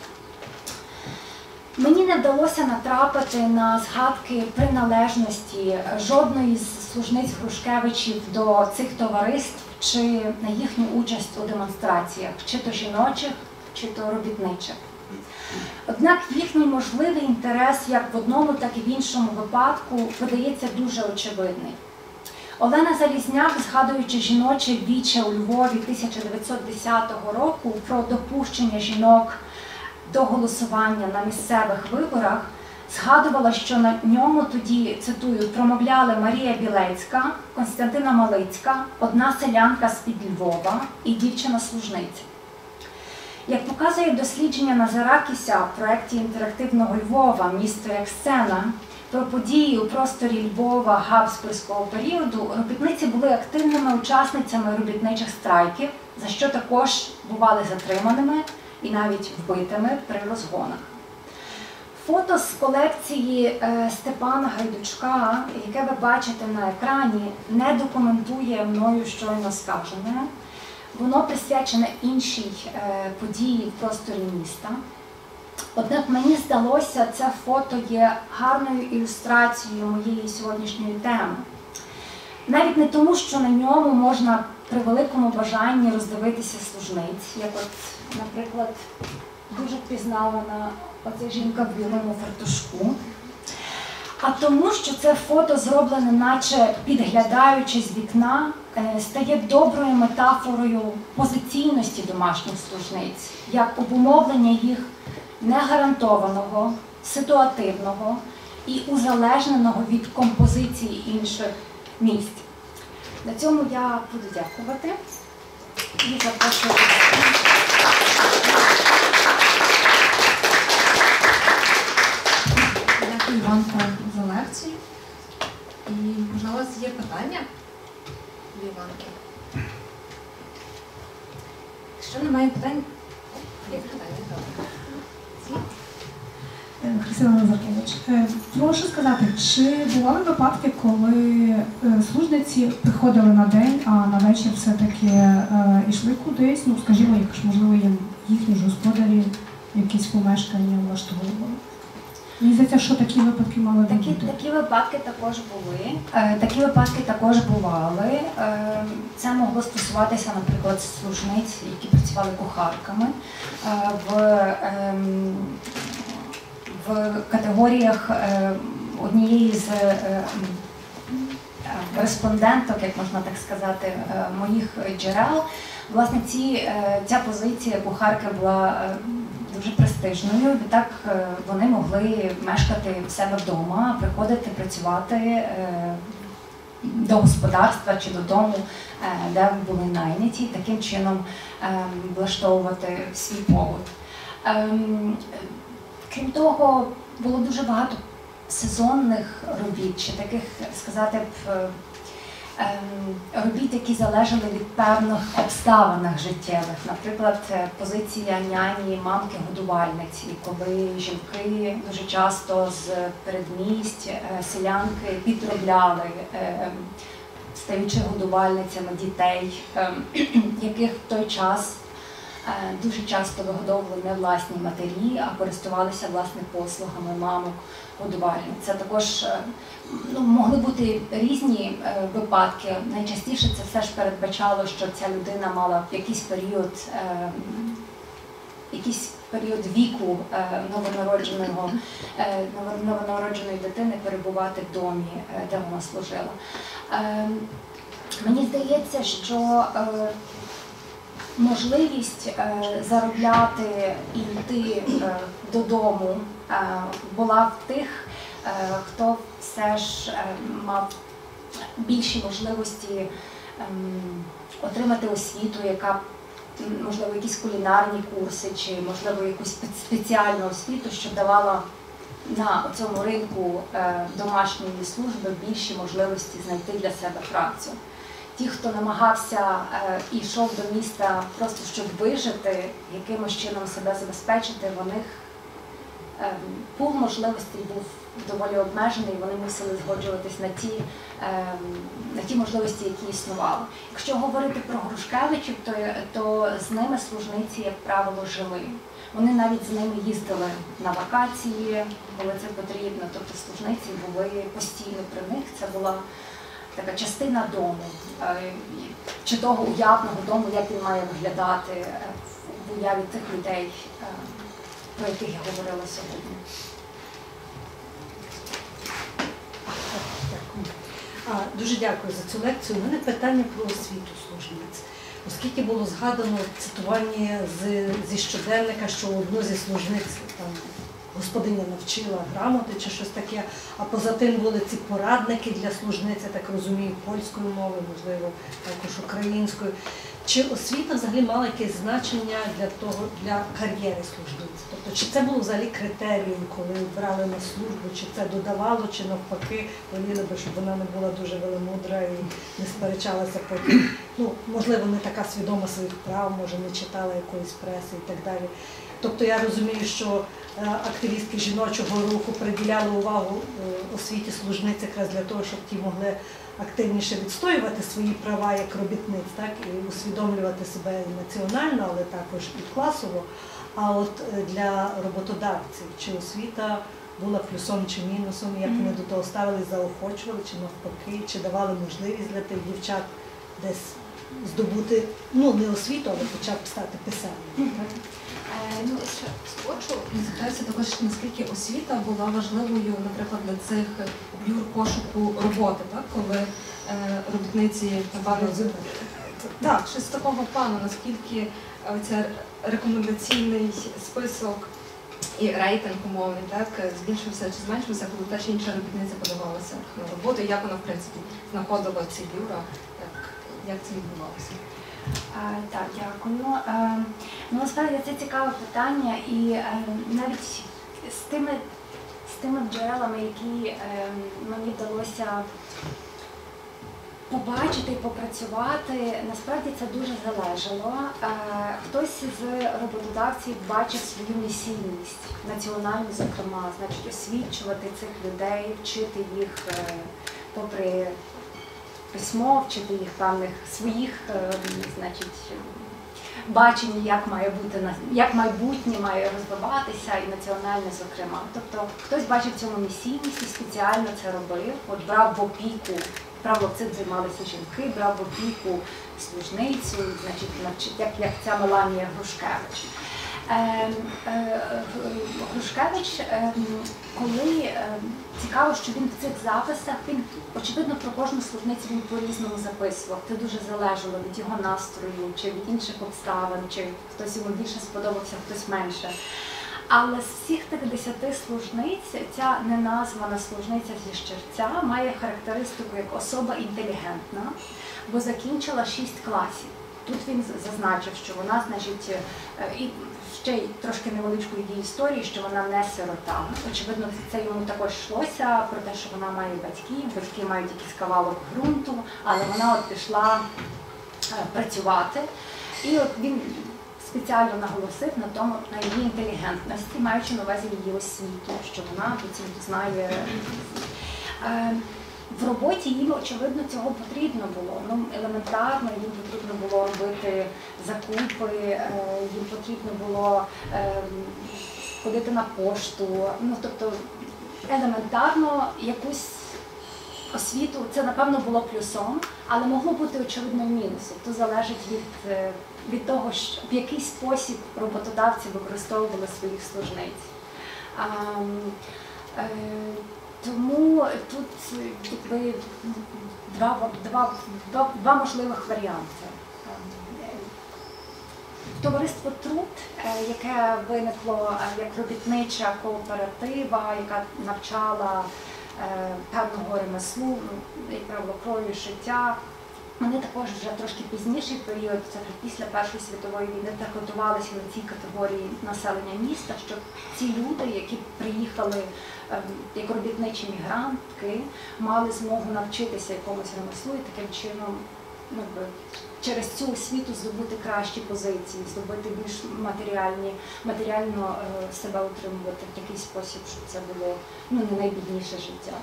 Мені не вдалося натрапити на згадки приналежності жодної з служниць Грушкевичів до цих товариств чи на їхню участь у демонстраціях, чи то жіночих, чи то робітничих. Однак їхній можливий інтерес як в одному, так і в іншому випадку видається дуже очевидний. Олена Залізняк, згадуючи жіноче віче у Львові тисяча дев'ятсот десятого року про допущення жінок до голосування на місцевих виборах, згадувала, що на ньому тоді, цитую, промовляли Марія Білецька, Константина Малицька, одна селянка з-під Львова і дівчина-служниця. Як показує дослідження Назара Кіся в проєкті інтерактивного Львова «Місто як сцена», про події у просторі Львова габсбурзького періоду, робітниці були активними учасницями робітничих страйків, за що також бували затриманими і навіть вбитими при розгонах. Фото з колекції Степана Гайдучка, яке ви бачите на екрані, не документує мною щойно сказане. Воно присвячене іншій події в просторі міста. Однак мені здалося, це фото є гарною ілюстрацією моєї сьогоднішньої теми. Навіть не тому, що на ньому можна при великому бажанні роздивитися служниць, як от, наприклад, дуже впізнавана оця жінка в білому фартушку, а тому, що це фото зроблене, наче підглядаючи з вікна, стає доброю метафорою позиційності домашніх служниць, як обумовлення їх негарантованого, ситуативного і узалежненого від композиції інших місць. На цьому я буду дякувати і запрошую.
Дякую, Іванко, за лекцію. І, можливо, у вас є питання до Іванки? Якщо немає питань, є питання.
Христина Назаркевич, прошу сказати, чи бували випадки, коли служниці приходили на день, а на вечір все-таки йшли кудись, ну, скажімо, якщо, можливо, їм їхні ж господарі якісь помешкання влаштовували? Мені здається, що такі випадки мали
такі,
бути.
такі випадки також були. Такі випадки також бували. Це могло стосуватися, наприклад, служниць, які працювали кухарками. В, в категоріях однієї з респонденток, як можна так сказати, моїх джерел, власне, ці, ця позиція кухарки була дуже престижною, відтак вони могли мешкати в себе вдома, приходити працювати до господарства чи додому, де були найняті, таким чином влаштовувати свій побут. Крім того, було дуже багато сезонних робіт, чи таких, сказати б, робіт, які залежали від певних обставин життєвих. Наприклад, позиція няні, мамки-годувальниці, коли жінки дуже часто з передмість, селянки підробляли, стаючи годувальницями дітей, яких в той час дуже часто вигодовували не власні матері, а користувалися, власне, послугами мамок, годувальниць. Це також, ну, могли бути різні е, випадки. Найчастіше це все ж передбачало, що ця людина мала в якийсь період, е, якийсь період віку е, новонародженого, е, новонародженої дитини перебувати в домі, е, де вона служила. Е, мені здається, що е, можливість е, заробляти і йти е, додому е, була в тих, е, хто все ж е, мав більші можливості е, отримати освіту, яка, можливо, якісь кулінарні курси, чи, можливо, якусь спеціальну освіту, що давала на цьому ринку е, домашньої служби більші можливості знайти для себе працю. Ті, хто намагався е, і йшов до міста просто щоб вижити, якимось чином себе забезпечити, в них е, пул можливостей був доволі обмежений, вони мусили згоджуватись на ті, е, на ті можливості, які існували. Якщо говорити про Грушкевичів, то, то з ними служниці, як правило, жили. Вони навіть з ними їздили на вакації, коли це потрібно, тобто служниці були постійно при них, це була така частина дому, чи того уявного дому, як він має виглядати в уяві тих людей, про яких я говорила сьогодні.
Дуже дякую за цю лекцію. У мене питання про освіту служниць. Оскільки було згадано цитування з, зі щоденника, що одну зі служниць там господиня навчила грамоти чи щось таке, а поза тим були ці порадники для служниць, я так розумію, польською мовою, можливо, також українською. Чи освіта взагалі мала якесь значення для того, для кар'єри служниць? Тобто, чи це було взагалі критерієм, коли брали на службу, чи це додавало, чи навпаки, воліли би, щоб вона не була дуже велемудра і не сперечалася потім, ну, можливо, не така свідома своїх прав, може, не читала якоїсь преси і так далі. Тобто я розумію, що активістки жіночого руху приділяли увагу освіті служниць якраз для того, щоб ті могли активніше відстоювати свої права як робітниць, так, і усвідомлювати себе і національно, але також і класово. А от для роботодавців, чи освіта була плюсом чи мінусом, як вони до того ставились, заохочували, чи навпаки, чи давали можливість для тих дівчат десь здобути, ну, не освіту, але хоча б стати писарем.
Ну, хочу запитатися також, наскільки освіта була важливою, наприклад, для цих бюр пошуку роботи, так? Коли е, робітниці, напевно, так, щось з такого плану, наскільки цей рекомендаційний список і рейтинг умовний, так, збільшився чи зменшився, коли та чи інша робітниця подавалася на роботу, як вона, в принципі, знаходила ці бюра, як, як це відбувалося?
А, так, дякую. А, ну, насправді це цікаве питання, і а, навіть з тими, з тими джерелами, які а, мені вдалося побачити і попрацювати, насправді це дуже залежало. А, хтось з роботодавців бачив свою місійність, національну, зокрема, значить, освічувати цих людей, вчити їх а, попри письмо, вчити їх певних своїх, значить, бачень, як має бути, як майбутнє має розвиватися, і національне, зокрема. Тобто хтось бачив в цьому місійність і спеціально це робив, от брав в опіку, правило, цим займалися жінки, брав в опіку служницю, значить, як, як ця Меланія Грушкевич. Грушкевич, коли цікаво, що він в цих записах, він, очевидно, про кожну служницю він по-різному записував. Це дуже залежало від його настрою, чи від інших обставин, чи хтось йому більше сподобався, хтось менше. Але з всіх тих десяти служниць, ця неназвана служниця зі Щирця має характеристику як особа інтелігентна, бо закінчила шість класів. Тут він зазначив, що вона, значить, і ще й трошки невеличку її історії, що вона не сирота. Очевидно, це йому також йшлося про те, що вона має батьків, батьки мають якийсь кавалок ґрунту, але вона от пішла працювати. І от він спеціально наголосив на тому, на її інтелігентності, маючи на увазі її освіту, що вона знає. В роботі їм, очевидно, цього потрібно було. Ну, елементарно, їм потрібно було робити закупи, їм потрібно було ходити на пошту. Ну, тобто, елементарно якусь освіту, це, напевно, було плюсом, але могло бути, очевидно, мінусом. То залежить від, від того, що, в який спосіб роботодавці використовували своїх служниць. А, е, Тому тут якби, два, два, два, два можливих варіанти. Товариство «Труд», яке виникло як робітнича кооператива, яка навчала певного ремеслу, як правило, кров'ю, шиття. Вони також вже трошки пізніший період, це вже після Першої світової війни, готувалися на цій категорії населення міста, щоб ці люди, які приїхали як робітничі мігрантки, мали змогу навчитися якомусь ремеслу і таким чином, ну, через цю освіту здобути кращі позиції, здобути більш матеріальні, матеріально себе утримувати в такий спосіб, щоб це було, ну, не найбідніше життя.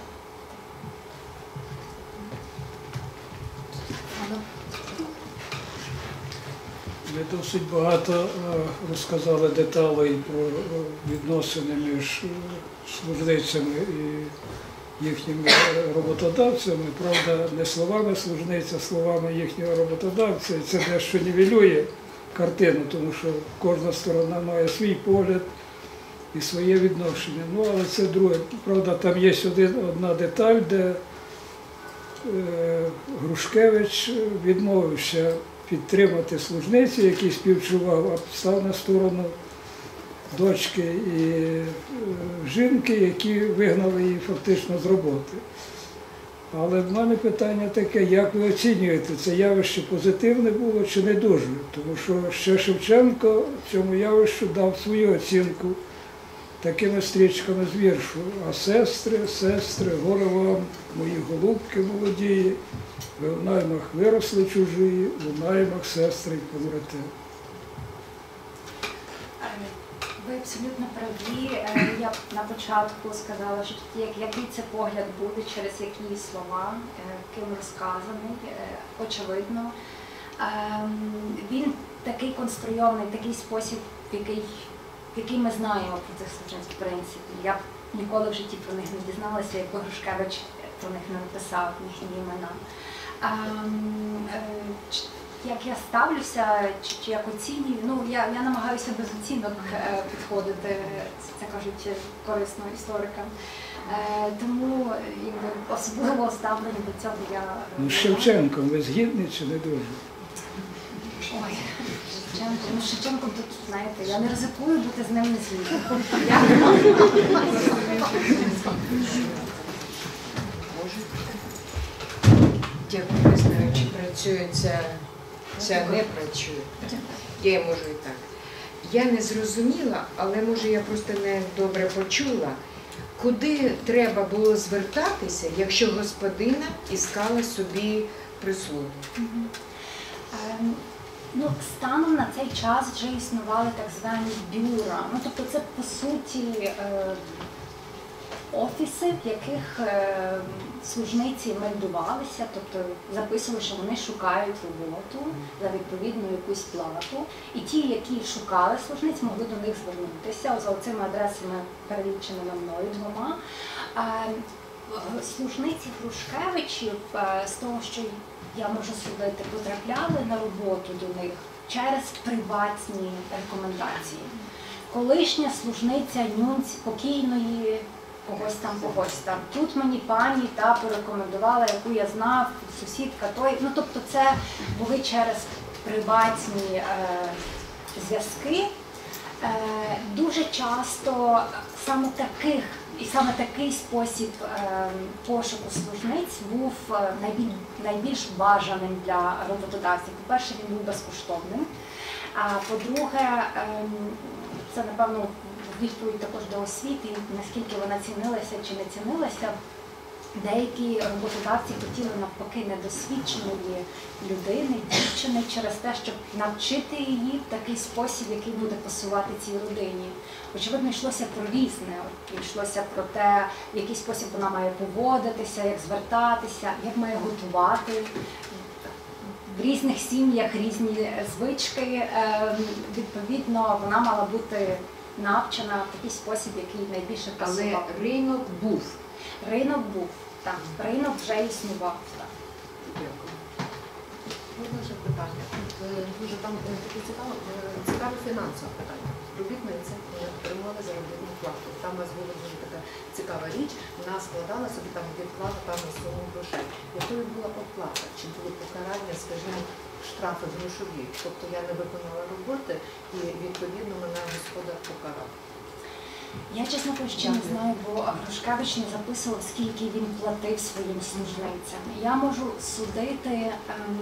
Ви досить багато розказали деталей про відносини між служницями і їхніми роботодавцями. Правда, не словами служниць, а словами їхнього роботодавця. І це дещо нівелює картину, тому що кожна сторона має свій погляд і своє відношення. Ну, але це друге. Правда, там є одна деталь, де Грушкевич відмовився підтримати служниці, який співчував, а став на сторону дочки і е, жінки, які вигнали її фактично з роботи. Але в мене питання таке, як ви оцінюєте, це явище позитивне було чи не дуже? Тому що ще Шевченко цьому явищу дав свою оцінку такими стрічками з віршу. А сестри, сестри, горе вам, мої голубки молодії, ви в наймах виросли чужі, у наймах сестри помрете.
Ви абсолютно праві. Е, Я на початку сказала, що як- який це погляд буде, через які слова, е, ким розказаний, е, очевидно. Ем, Він такий конструйований, такий спосіб, в який, в який ми знаємо про цих служниць, в принципі. Я б ніколи в житті про них не дізналася, якби Грушкевич про них не написав їхні імена. Ем, е, ч- Як я ставлюся, чи, чи як оцінюю, ну я, я намагаюся без оцінок е, підходити, це, це кажуть корисно історикам. Е, тому якби, особливого ставлення до цього я...
Ну, з Шевченком ви згідні чи не дуже?
Ой, Шевченко, ну з Шевченком тут, знаєте, я не ризикую бути з ним не згідною. Я-
Дякую, не знаю, чи працює ця, ця не працює. Я можу і так. Я не зрозуміла, але може я просто не добре почула, куди треба було звертатися, якщо господиня іскала собі прислугу.
Ем, Ну, станом на цей час вже існували так звані бюра. Ну, тобто це, по суті, е, офіси, в яких е, служниці мельдувалися, тобто записували, що вони шукають роботу за відповідну якусь плату. І ті, які шукали служниць, могли до них звернутися за цими адресами, переліченими мною двома. Е, Служниці Грушкевичів, е, з того, що я можу судити, потрапляли на роботу до них через приватні рекомендації. Колишня служниця нюнць покійної когось там, когось там. Тут мені пані та порекомендувала, яку я знав, сусідка той. Ну, тобто це були через приватні е, зв'язки. Е, дуже часто саме таких і саме такий спосіб е, пошуку служниць був е, найбіль, найбільш бажаним для роботодавців. По-перше, він був безкоштовним. А по-друге, е, це, напевно, відповідь також до освіти, наскільки вона цінилася чи не цінилася. Деякі роботодавці хотіли навпаки недосвідченої людини, дівчини, через те, щоб навчити її в такий спосіб, який буде пасувати цій родині. Очевидно, йшлося про різне. Йшлося про те, в який спосіб вона має поводитися, як звертатися, як має готувати. В різних сім'ях різні звички. Відповідно, вона мала бути навчена в такий спосіб, який найбільше пасував.
Але ринок був.
Ринок був, так. Ринок вже існував. Так.
Дякую.
Можна ще питання? Е, Дуже там е, таке цікаве, е, цікаве фінансове питання. Робітниці отримали заробітну плату. Там у нас була дуже така цікава річ, вона складала собі там відклала певну суму грошей. Якою була оплата? Чи були покарання, скажімо, штрафи грошові? Тобто я не виконала роботи і відповідно мене господар покарав.
Я, чесно кажучи, не знаю, бо Грушкевич не записував, скільки він платив своїм служницям. Я можу судити, ем,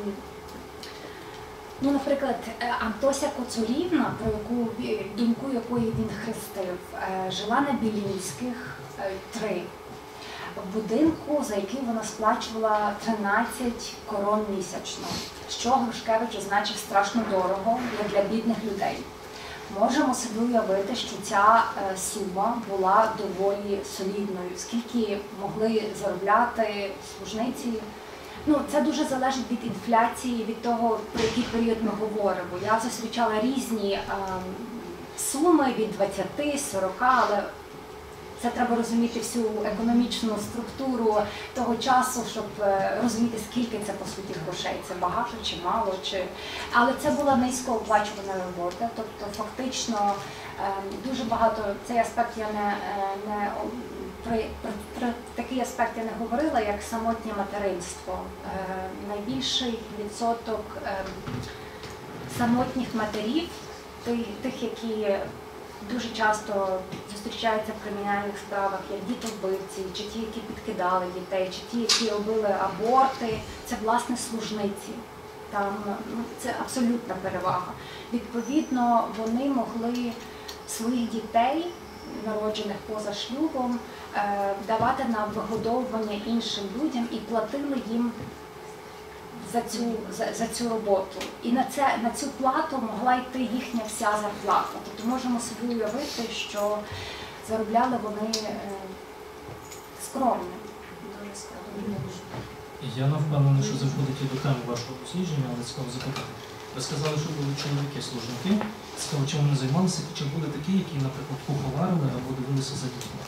ну, наприклад, Антося Коцурівна, про яку, думку якої він хрестив, е, жила на Білінських е, три, в будинку, за який вона сплачувала тринадцять корон місячно, що Грушкевич означив страшно дорого для бідних людей. Можемо собі уявити, що ця е, сума була доволі солідною, скільки могли заробляти служниці. Ну, це дуже залежить від інфляції, від того, про який період ми говоримо. Я зустрічала різні е, суми від двадцяти, сорока, але це треба розуміти всю економічну структуру того часу, щоб розуміти, скільки це, по суті, грошей. Це багато чи мало. Чи... Але це була низькооплачувана робота. Тобто, фактично, дуже багато, цей аспект я не, не про, про, про такий аспект я не говорила, як самотнє материнство. Найбільший відсоток самотніх матерів, тих, які дуже часто зустрічаються в кримінальних справах як дітовбивці, чи ті, які підкидали дітей, чи ті, які робили аборти, це власне служниці. Там ну, це абсолютна перевага. Відповідно, вони могли своїх дітей, народжених поза шлюбом, давати на вигодовування іншим людям і платили їм за цю, за, за цю роботу. І на, це, на цю плату могла йти їхня вся зарплата. Тобто можемо собі уявити, що заробляли вони е, скромно, дуже скромно.
Я не впевнений, що заходить і до теми вашого дослідження, але цікаво запитати. Ви сказали, що були чоловіки-служники. Цікаво, чим вони займалися, чи були такі, які, наприклад, куховарили або дивилися за дітьми?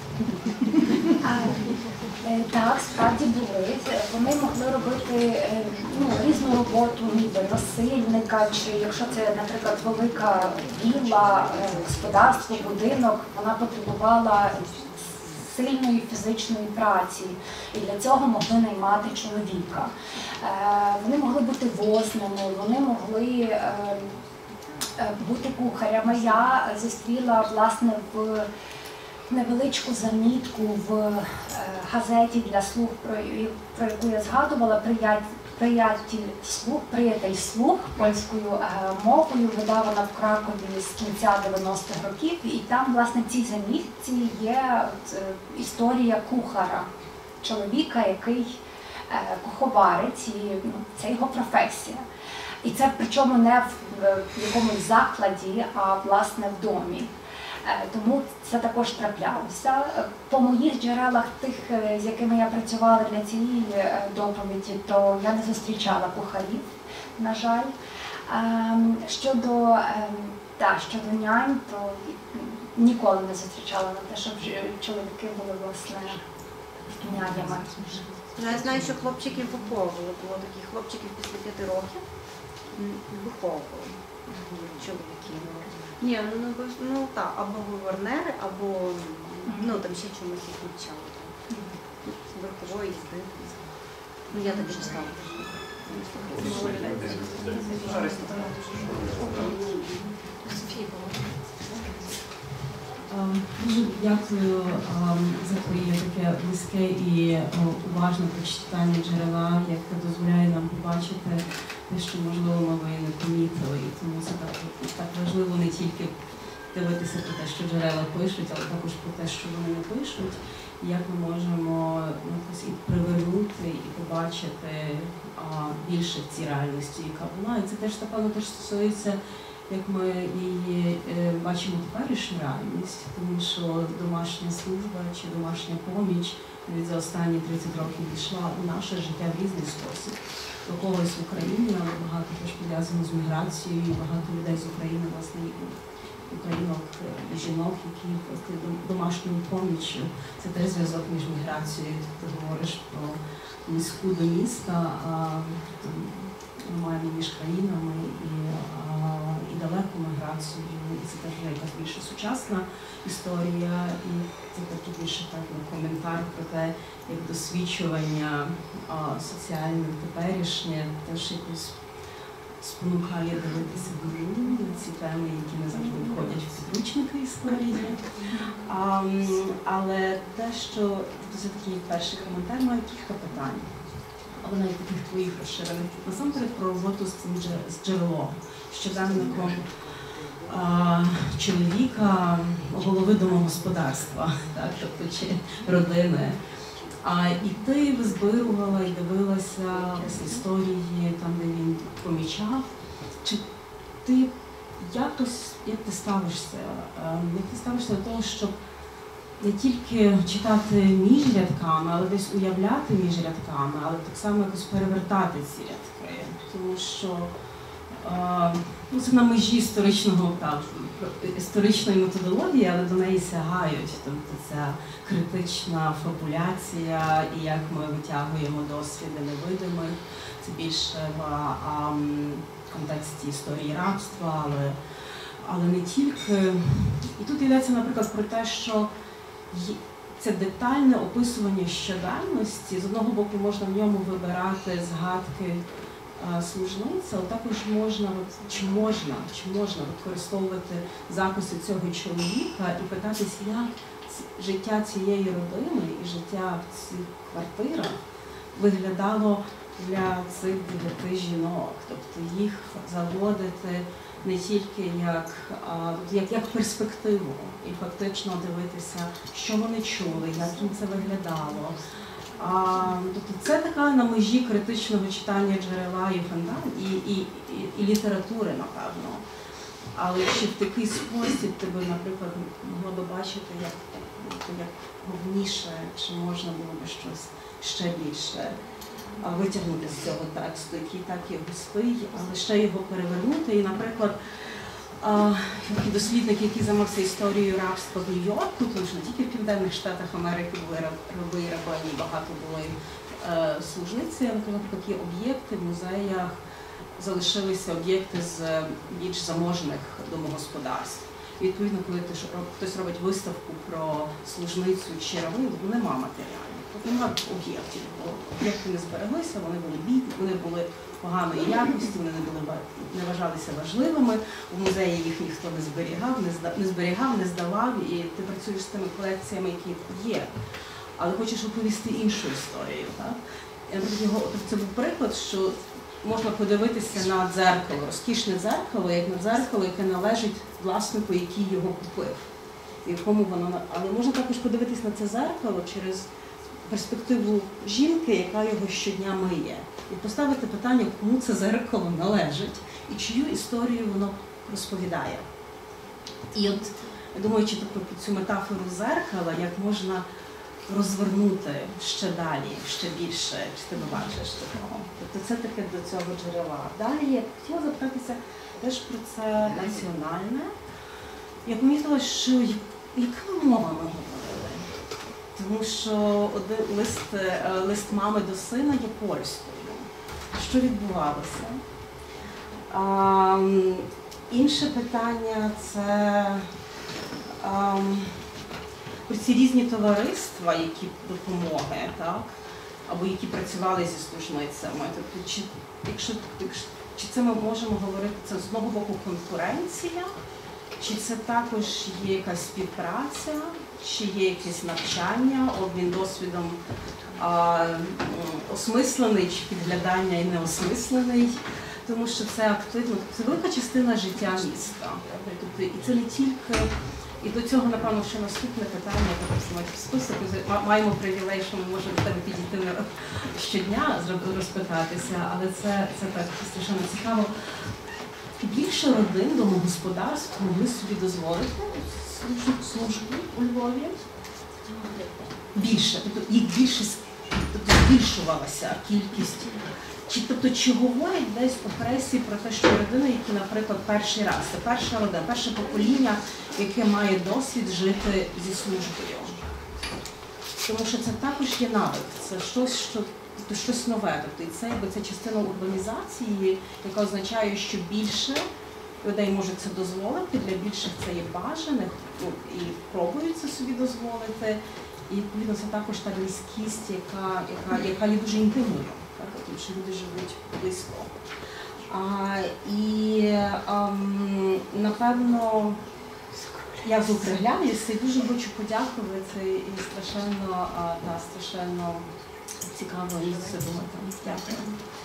Так, справді були. Вони могли робити ну, різну роботу, ніби насильника, чи якщо це, наприклад, велика вілла, господарство, будинок, вона потребувала сильної фізичної праці, і для цього могли наймати чоловіка. Вони могли бути возними, вони могли бути кухарями. Я зустріла, власне, в невеличку замітку в газеті для слуг, про яку я згадувала, «Приятель слуг», «Приятель слуг» польською мовою, видавана в Кракові з кінця дев'яностих років. І там, власне, в цій замітці є історія кухара, чоловіка, який куховарить, і ну, це його професія. І це причому не в якомусь закладі, а, власне, в домі. Тому це також траплялося. По моїх джерелах, тих, з якими я працювала для цієї доповіді, то я не зустрічала кухарів, на жаль. Щодо, та, щодо нянь, то ніколи не зустрічала на те, щоб чоловіки були, власне, нянями.
Я знаю, що хлопчиків виховували. Було таких хлопчиків після п'яти років виховували чоловіків. Ні, ну, ну, ну так, або гувернери, або ну, там ще чомусь їх навчали. Верхової їзди. Ну, я так читала.
Дуже дякую за твоє таке близьке і уважне прочитання джерела, яке дозволяє нам побачити те, що, можливо, ми не помітили. І тому це так, так важливо не тільки дивитися про те, що джерела пишуть, але також про те, що вони не пишуть, і як ми можемо якось і привернути, і побачити а, більше в цій реальності, яка вона. І це теж, напевно, теж стосується, як ми її е, бачимо теперішню реальність, тому що домашня служба чи домашня поміч навіть за останні тридцять років війшла у наше життя в різний спосіб. До когось в Україні, але багато теж пов'язано з міграцією, багато людей з України, власне, українок, жінок, які домашньою поміччю. Це теж зв'язок між міграцією. Ти говориш про міську до міста, а ми маємо між країнами і, а, і далеку міграцію. І це теж якась більше сучасна історія. І це такий більше так, коментар про те, як досвідчування а, соціальне, теперішнє, теж якось спонукає дивитися вглиб на ці теми, які не завжди входять в підручники історії. А, але те, що це такий перший коментар, має кілька питань. Але навіть таких твоїх розширених. Насамперед про роботу з цим з джерелом, щоденником а, чоловіка, голови домогосподарства, так, тобто чи родини. А, і ти визбирувала і дивилася ось історії, там, де він помічав. Чи ти якось, як ти ставишся, як ти ставишся до того, щоб не тільки читати між рядками, але десь уявляти між рядками, але так само якось перевертати ці рядки. Тому що а, ну, це на межі історичного, так, історичної методології, але до неї сягають. Тобто ця критична фабуляція і як ми витягуємо досвіди невидимих. Це більше в а, контексті історії рабства, але, але не тільки. І тут йдеться, наприклад, про те, що це детальне описування щоденності. З одного боку, можна в ньому вибирати згадки служниця, також можна, чи можна, чи можна використовувати записи цього чоловіка і питатись, як життя цієї родини і життя в цих квартирах виглядало для цих дев'яти жінок. Тобто їх заводити не тільки як, як, як перспективу і фактично дивитися, що вони чули, як їм це виглядало. А, тобто це така на межі критичного читання джерела і фондан, і, і, і, і літератури, напевно. Але чи в такий спосіб ти би, наприклад, могла би бачити, як, як головніше, чи можна було би щось ще більше витягнути з цього тексту, який так є густий, але ще його перевернути. І, наприклад, такий дослідник, який займався історією рабства в Нью-Йорку, тому що не тільки в Південних Штатах Америки були раби і рабині, багато було е, служниці, наприклад, такі об'єкти в музеях залишилися об'єкти з більш заможних домогосподарств. І відповідно, коли хтось робить виставку про служницю чи рабиню, то нема матеріалів, тобто нема об'єктів. Об'єкти не збереглися, вони були бідні, вони були поганої якості, вони не були не вважалися важливими. У музеї їх ніхто не зберігав, не, зда, не зберігав, не здавав, і ти працюєш з тими колекціями, які є. Але хочеш оповісти іншу історію. Так? Його, це був приклад, що можна подивитися на дзеркало, розкішне дзеркало, як на дзеркало, яке належить власнику, який його купив. Якому воно... Але можна також подивитися на це дзеркало через перспективу жінки, яка його щодня миє. І поставити питання, кому це дзеркало належить і чию історію воно розповідає. І от, думаючи про цю метафору дзеркала, як можна розвернути ще далі, ще більше, чи ти бачиш такого. Тобто це таке до цього джерела. Далі я хотіла запитатися теж про це національне. Я помітила, що якими мовами говорили. Тому що один лист, лист мами до сина є польською. Що відбувалося? А, інше питання – це а, ці різні товариства, які допомоги, так? Або які працювали зі служницями. Тобто, чи, якщо, якщо, чи це ми можемо говорити, це з одного боку конкуренція, чи це також є якась співпраця, чи є якесь навчання, обмін досвідом а, осмислений, чи підглядання і неосмислений, тому що це активно, це велика частина життя міста. Тобто, і це не тільки, і до цього, напевно, ще наступне питання, яке в список, маємо привілей, що ми можемо до тебе підійти щодня, розпитатися, але це, це так страшенно цікаво. Більше родин, домогосподарств могли собі дозволити службу у Львові. Більше, тобто їх більше, тобто збільшувалася кількість. Чи, тобто, чи говорять десь у пресі про те, що родини, які, наприклад, перший раз, це перша родина, перше покоління, яке має досвід жити зі службою. Тому що це також є навик, це щось, що Тобто щось нове. Тобто, і це, якби, це частина урбанізації, яка означає, що більше людей може це дозволити, для більших це є бажаних, ну, і пробують це собі дозволити. І, відповідно, це також та близькість, яка, яка, яка є дуже інтимною, так? Тому що люди живуть близько. А, і, а, напевно, я приглянулася і дуже хочу подякувати і страшенно, а, та, страшенно цікаво місце було там. Дякую.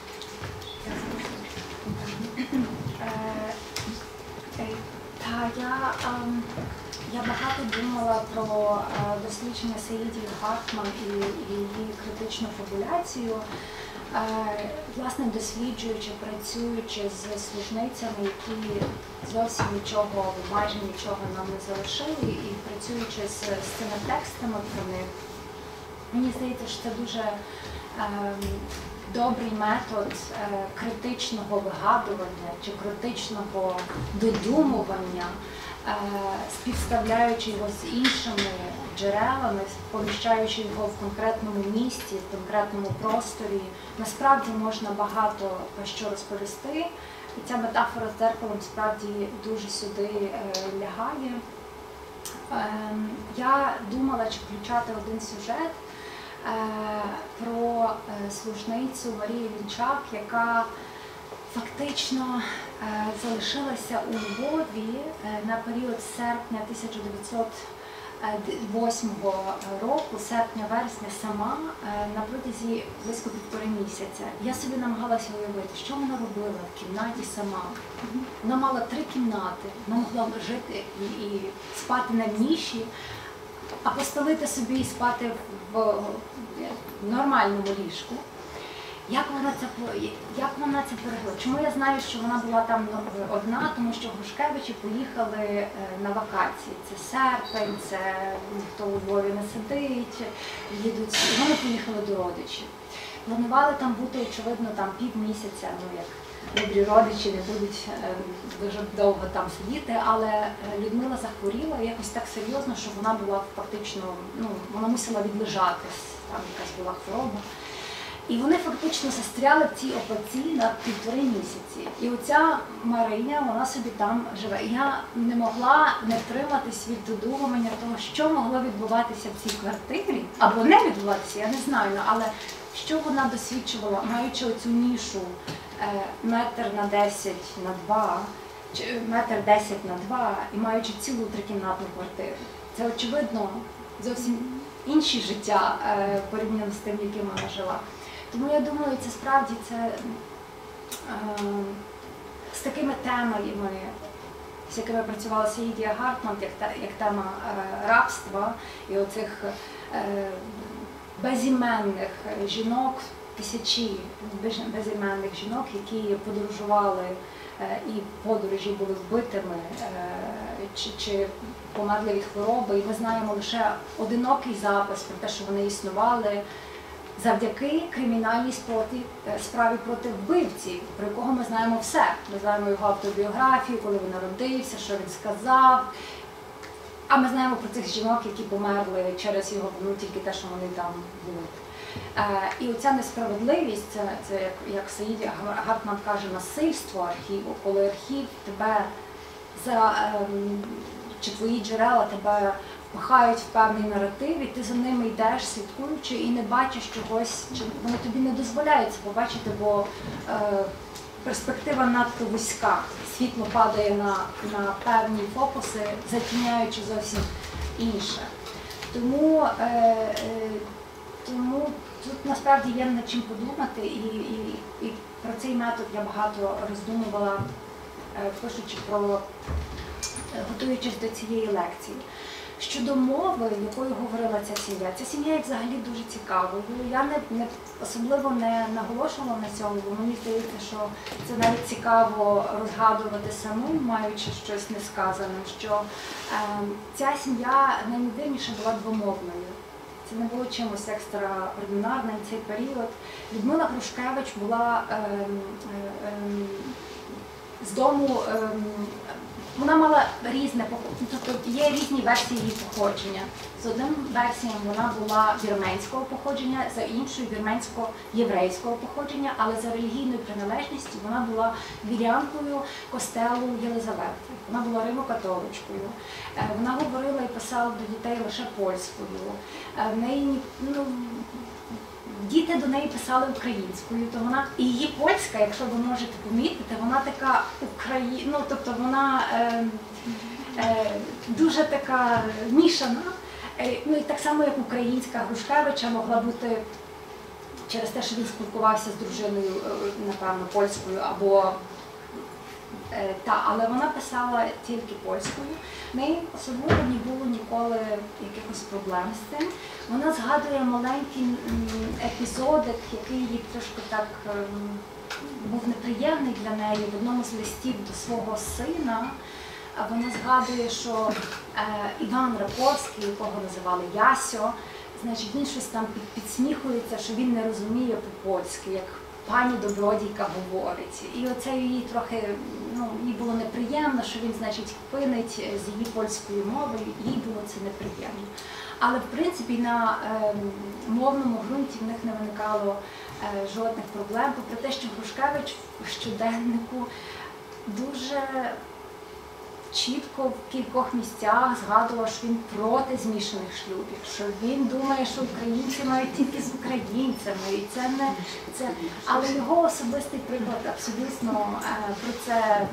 Та я, я багато думала про дослідження Саїдії Гартман і її критичну фабуляцію. Власне, досліджуючи, працюючи з служницями, які зовсім нічого, майже нічого нам не залишили, і працюючи з, з цими текстами про них, мені здається, що це дуже е, добрий метод е, критичного вигадування чи критичного додумування, е, співставляючи його з іншими джерелами, поміщаючи його в конкретному місці, в конкретному просторі. Насправді можна багато про що розповісти. І ця метафора з дзеркалом справді дуже сюди е, лягає. Е, я думала, чи включати один сюжет про служницю Марію Лінчак, яка фактично е, залишилася у Львові е, на період серпня тисяча дев'ятсот восьмого року, серпня-вересня сама, е, на протязі близько півтори місяця. Я собі намагалася уявити, що вона робила в кімнаті сама. Вона мала три кімнати, вона могла жити і, і спати на ніші, а постелити собі і спати в, в нормальному ліжку. Як вона це як вона це пережила? Чому я знаю, що вона була там одна? Тому що Грушкевичі поїхали на вакації. Це серпень, це ніхто у Львові не сидить, їдуть. І вони поїхали до родичів. Планували там бути, очевидно, там півмісяця, ну як добрі родичі не будуть дуже довго там сидіти, але Людмила захворіла якось так серйозно, що вона була фактично, ну, вона мусила відлежатись, там якась була хвороба. І вони фактично застряли в цій опаці на півтори місяці. І оця Мариня, вона собі там живе. Я не могла не втриматись від додумування того, що могло відбуватися в цій квартирі, або не відбуватися, я не знаю, але що вона досвідчувала, маючи оцю нішу метр на десять на два, чи метр десять на два, і маючи цілу трикімнатну квартиру. Це, очевидно, зовсім інші життя порівняно з тим, яким вона жила. Тому я думаю, це справді це е, з такими темами, з якими працювала Саїдія Гартман, як, та, як тема е, рабства і оцих е, безіменних жінок, тисячі безіменних жінок, які подорожували е, і подорожі були вбитими е, чи, чи померли від хвороби. І ми знаємо лише одинокий запис про те, що вони існували, завдяки кримінальній справі проти вбивці, про якого ми знаємо все. Ми знаємо його автобіографію, коли він народився, що він сказав. А ми знаємо про цих жінок, які померли через його, ну, тільки те, що вони там були. Е, і оця несправедливість, це, це як, як Саїдія Гартман каже, насильство архіву, коли архів тебе, за, е, чи твої джерела тебе пихають в певний наратив, і ти за ними йдеш, слідкуючи, і не бачиш чогось, чи вони тобі не дозволяють це побачити, бо е, перспектива надто вузька. Світло падає на, на певні фокуси, затіняючи зовсім інше. Тому, е, е, тому тут насправді є над чим подумати, і, і, і про цей метод я багато роздумувала, е, пишучи про, готуючись до цієї лекції. Щодо мови, якою говорила ця сім'я, ця сім'я є взагалі дуже цікавою. Я не, не, особливо не наголошувала на цьому, бо мені здається, що це навіть цікаво розгадувати самим, маючи щось несказане, що е, ця сім'я найневинніше була двомовною. Це не було чимось екстраординарним цей період. Людмила Грушкевич була е, е, е, з дому, е, вона мала різне походження, тобто є різні версії її походження. З одним версією вона була вірменського походження, за іншою вірменсько-єврейського походження, але за релігійною приналежністю вона була вірянкою костелу Єлизавети. Вона була римокатоличкою. Вона говорила і писала до дітей лише польською. В неї, ну, діти до неї писали українською, то вона, і її польська, якщо ви можете помітити, вона така Украї... ну, тобто вона е, е, дуже така мішана. Е, ну і так само, як українська Грушкевича могла бути через те, що він спілкувався з дружиною, напевно, польською, або е, та, але вона писала тільки польською. В неї особливо не було ніколи якихось проблем з цим. Вона згадує маленький епізодик, який їй трошки так був неприємний для неї. В одному з листів до свого сина вона згадує, що е, Іван Раковський, якого називали Ясьо, значить, він щось там під, підсміхується, що він не розуміє по-польськи, як пані Добродійка говорить. І оце їй трохи, ну, їй було неприємно, що він, значить, пинить з її польською мовою, їй було це неприємно. Але, в принципі, на е, мовному ґрунті в них не виникало е, жодних проблем, попри те, що Грушкевич в щоденнику дуже чітко в кількох місцях згадував, що він проти змішаних шлюбів, що він думає, що українці мають тільки з українцями, і це не це. Але його особистий приклад абсолютно е, про це,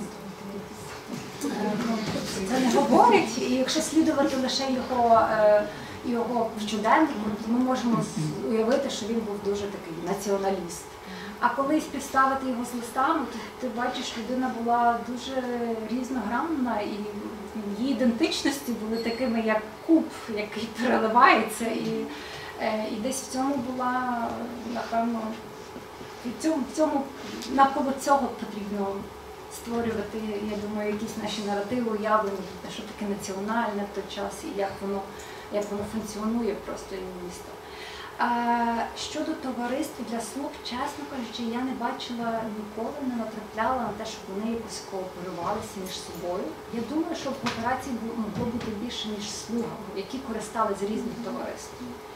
е, ну, це не говорить. І якщо слідувати лише його, е, його щоденнику, то ми можемо уявити, що він був дуже такий націоналіст. А коли співставити його з листами, то ти бачиш, людина була дуже різногранна, і її ідентичності були такими, як куб, який переливається. І, і десь в цьому була, напевно, в цьому, в цьому, навколо цього потрібно створювати, я думаю, якісь наші наративи, уявлення, те, що таке національне в той час, і як воно, як воно функціонує в просторі міста. Щодо товариств для слуг, чесно кажучи, я не бачила ніколи, не натрапляла на те, щоб вони якось кооперувалися між собою. Я думаю, що кооперації могло бути більше між слугами, які користалися різних товариств.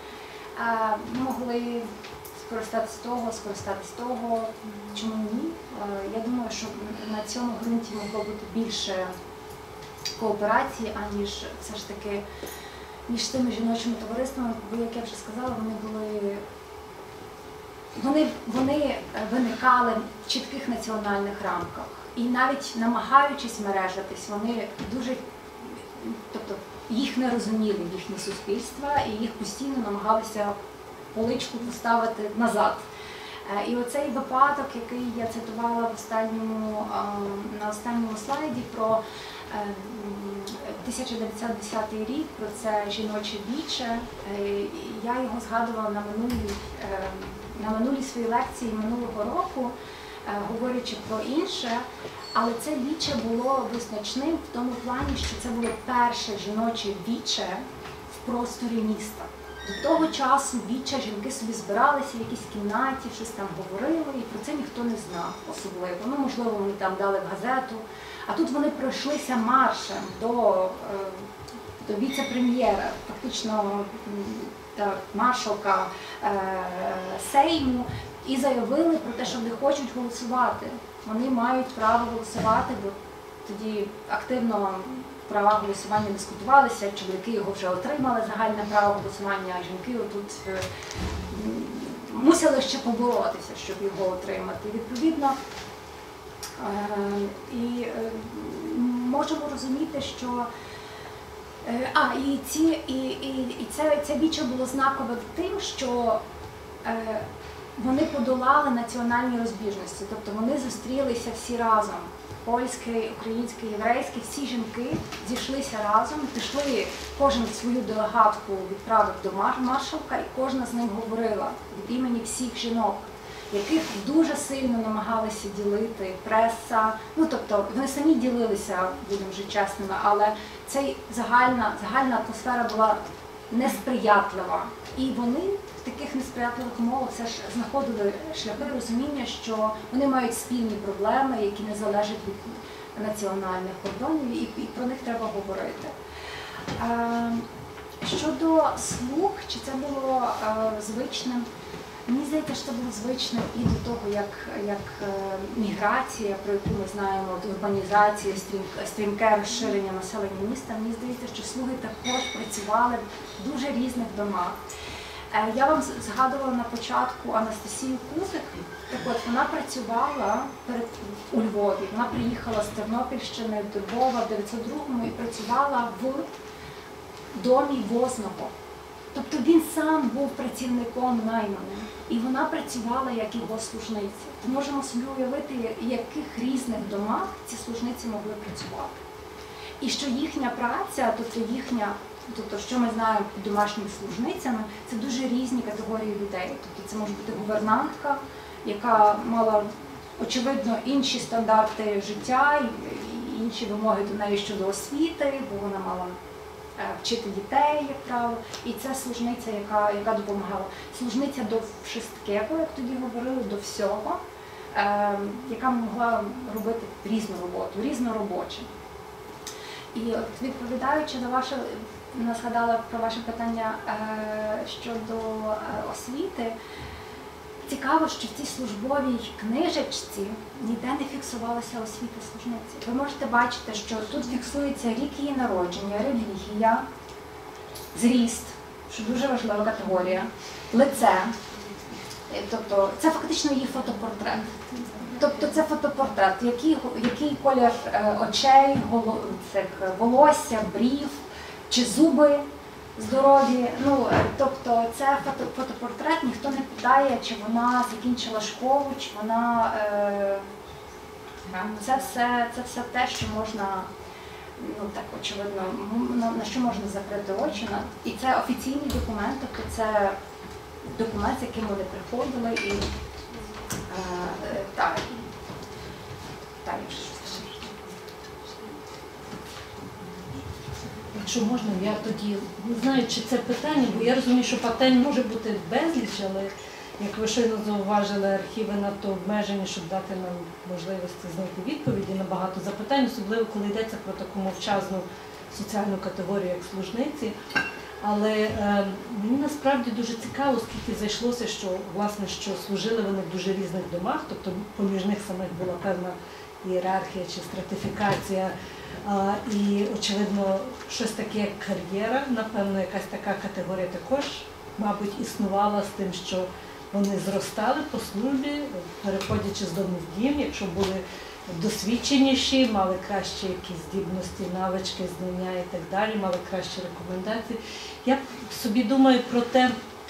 Ми могли скористатися того, скористатися того, чому ні. Я думаю, що на цьому ґрунті могло бути більше кооперації, аніж все ж таки між тими жіночими товариствами, бо, як я вже сказала, вони були, вони, вони виникали в чітких національних рамках. І навіть намагаючись мережитись, вони дуже, тобто їх не розуміли, їхні суспільства, і їх постійно намагалися поличку поставити назад. І оцей випадок, який я цитувала в останньому, на останньому слайді про тисяча дев'ятсот десятий рік, про це жіноче віче, я його згадувала на минулій, на минулій своїй лекції минулого року, говорячи про інше, але це віче було визначним в тому плані, що це було перше жіноче віче в просторі міста. До того часу віча жінки собі збиралися в якійсь кімнаті, щось там говорили, і про це ніхто не знав особливо. Ну, можливо, вони там дали в газету. А тут вони пройшлися маршем до, до віце-прем'єра, фактично та, маршалка е, Сейму, і заявили про те, що вони хочуть голосувати. Вони мають право голосувати, бо тоді активно права голосування дискутувалися, чоловіки його вже отримали, загальне право голосування, а жінки отут е, мусили ще поборотися, щоб його отримати. Відповідно, і е, можемо розуміти, що е, а, і, ці, і, і, і це, це віче було знакове тим, що е, вони подолали національні розбіжності, тобто вони зустрілися всі разом. Польське, українське, єврейське, всі жінки зійшлися разом, пішли, кожен свою делегатку відправив до маршалка, і кожна з них говорила від імені всіх жінок, яких дуже сильно намагалися ділити преса, ну тобто вони самі ділилися, будемо вже чесними, але цей загальна, загальна атмосфера була несприятлива. І вони в таких несприятливих умовах все ж знаходили шляхи розуміння, що вони мають спільні проблеми, які не залежать від національних кордонів, і, і про них треба говорити. Е, щодо слуг, чи це було е, звичним? Мені здається, що це було звично і до того, як, як е, міграція, про яку ми знаємо, урбанізація, стрім, стрімке розширення населення міста. Мені здається, що слуги також працювали в дуже різних домах. Е, я вам згадувала на початку Анастасію Кузик. Так от, вона працювала перед, у Львові. Вона приїхала з Тернопільщини до Львова в дев'ятсот другому і працювала в домі Возного. Тобто він сам був працівником найманим, і вона працювала як його служниця. То можемо собі уявити, в яких різних домах ці служниці могли працювати. І що їхня праця, тобто їхня, тобто що ми знаємо під домашніми служницями, це дуже різні категорії людей. Тобто це може бути гувернантка, яка мала, очевидно, інші стандарти життя, і інші вимоги до неї щодо освіти, бо вона мала вчити дітей, як правило, і це служниця, яка, яка допомагала. Служниця до wszystkiego, як тоді говорили, до всього, е, яка могла робити різну роботу, різноробоче. І от відповідаючи на ваше, не згадала про ваше питання е, щодо е, освіти, цікаво, що в цій службовій книжечці ніде не фіксувалася освіта служниці. Ви можете бачити, що тут фіксується рік її народження, релігія, зріст, що дуже важлива категорія, лице. Тобто це фактично її фотопортрет. Тобто це фотопортрет, який, який колір е, очей, голо, цих, волосся, брів чи зуби здорові. Ну, е, тобто це фото, фотопортрет, ніхто не питає, чи вона закінчила школу, чи вона... Е, це, все, це все те, що можна, ну так очевидно, на, на що можна закрити очі. На, і це офіційний документ, тобто це документ, з яким вони приходили і е, так. Так,
якщо можна, я тоді не знаю, чи це питання, бо я розумію, що питань може бути безліч, але як ви щойно зауважили, архіви надто обмежені, щоб дати нам можливості знайти відповіді на багато запитань, особливо коли йдеться про таку мовчазну соціальну категорію, як служниці. Але е, мені насправді дуже цікаво, скільки зайшлося, що, власне, що служили вони в дуже різних домах, тобто поміж них самих була певна ієрархія чи стратифікація. А, і, очевидно, щось таке, як кар'єра, напевно, якась така категорія також, мабуть, існувала з тим, що вони зростали по службі, переходячи з дому в дім, якщо були досвідченіші, мали кращі якісь здібності, навички, знання і так далі, мали кращі рекомендації. Я собі думаю про те,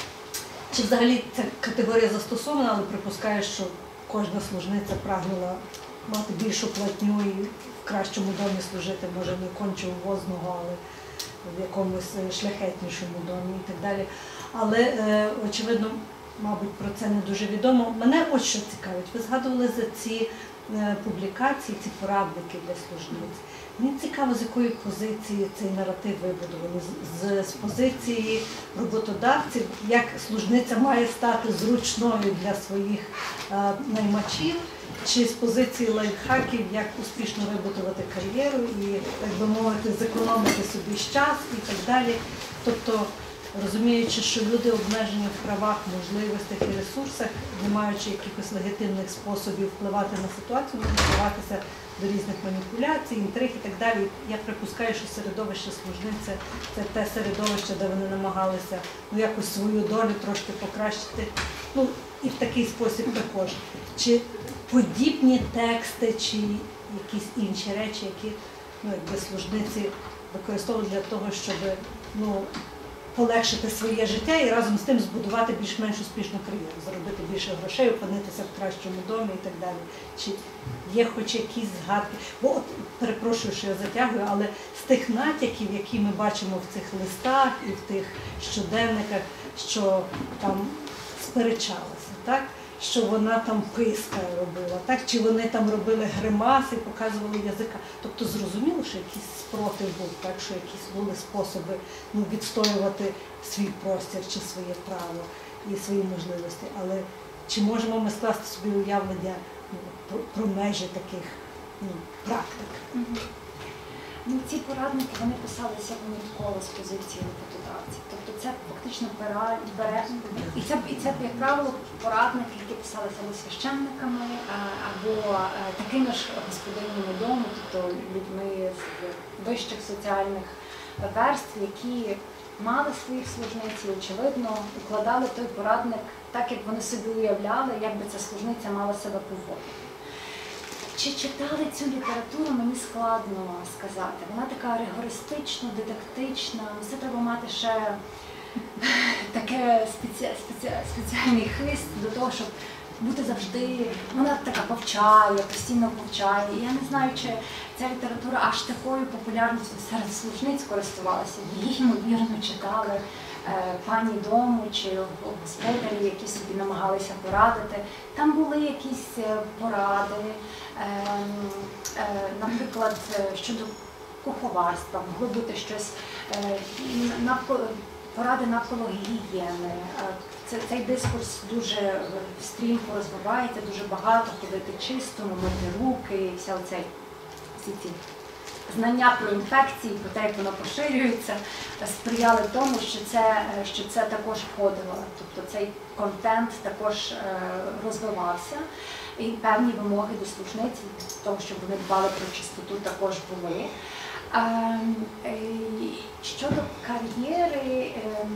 чи взагалі ця категорія застосована, але припускаю, що кожна служниця прагнула мати більшу платню і в кращому домі служити, може не конче увозного, але в якомусь шляхетнішому домі і так далі. Але, е, очевидно, мабуть, про це не дуже відомо. Мене ось що цікавить. Ви згадували за ці е, публікації, ці порадники для служниць. Мені цікаво, з якої позиції цей наратив вибудований. З, з позиції роботодавців, як служниця має стати зручною для своїх е, наймачів, чи з позиції лайфхаків, як успішно вибудувати кар'єру і, так би мовити, зекономити собі час і так далі. Тобто, розуміючи, що люди обмежені в правах, можливостях і ресурсах, не маючи якихось легітимних способів впливати на ситуацію, можуть вдаватися до різних маніпуляцій, інтриг і так далі. Я припускаю, що середовище служниці – це те середовище, де вони намагалися ну, якось свою долю трошки покращити. Ну, і в такий спосіб також. Чи подібні тексти, чи якісь інші речі, які ну, якби служниці використовують для того, щоб ну, полегшити своє життя і разом з тим збудувати більш-менш успішну кар'єру, заробити більше грошей, опинитися в кращому домі і так далі. Чи є хоч якісь згадки? Бо от, перепрошую, що я затягую, але з тих натяків, які ми бачимо в цих листах і в тих щоденниках, що там сперечалися, так? Що вона там писка робила, так? Чи вони там робили гримаси, показували язика. Тобто зрозуміло, що якийсь спротив був, так? Що якісь були способи ну, відстоювати свій простір чи своє право і свої можливості. Але чи можемо ми скласти собі уявлення ну, про, про межі таких ну, практик?
Ну, ці порадники, вони писалися винятково з позиції роботодавців. Тобто це фактично бере, бере і, це, і це, як правило, порадники, які писалися або священниками, або такими ж господинями дому, тобто людьми з вищих соціальних верств, які мали своїх служниць і, очевидно, укладали той порадник так, як вони собі уявляли, як би ця служниця мала себе поводити. Чи читали цю літературу, мені складно сказати. Вона така ригористично, дидактична, це треба мати ще таке спеці... Спеці... спеціальний хист до того, щоб бути завжди, вона така повчає, постійно повчає. І я не знаю, чи ця література аж такою популярністю серед служниць користувалася. Її, ймовірно, читали е, пані дому чи господарі, які собі намагалися порадити. Там були якісь поради, е, е, наприклад, щодо куховарства, могло бути щось е, навколо, поради навколо гігієни. Це, цей дискурс дуже стрімко розвивається, дуже багато ходити чисто, мити руки, і вся оцей, всі ці знання про інфекції, про те, як воно поширюється, сприяли тому, що це, що це також входило. Тобто цей контент також розвивався. І певні вимоги до служниць, того, щоб вони дбали про чистоту, також були. Щодо кар'єри,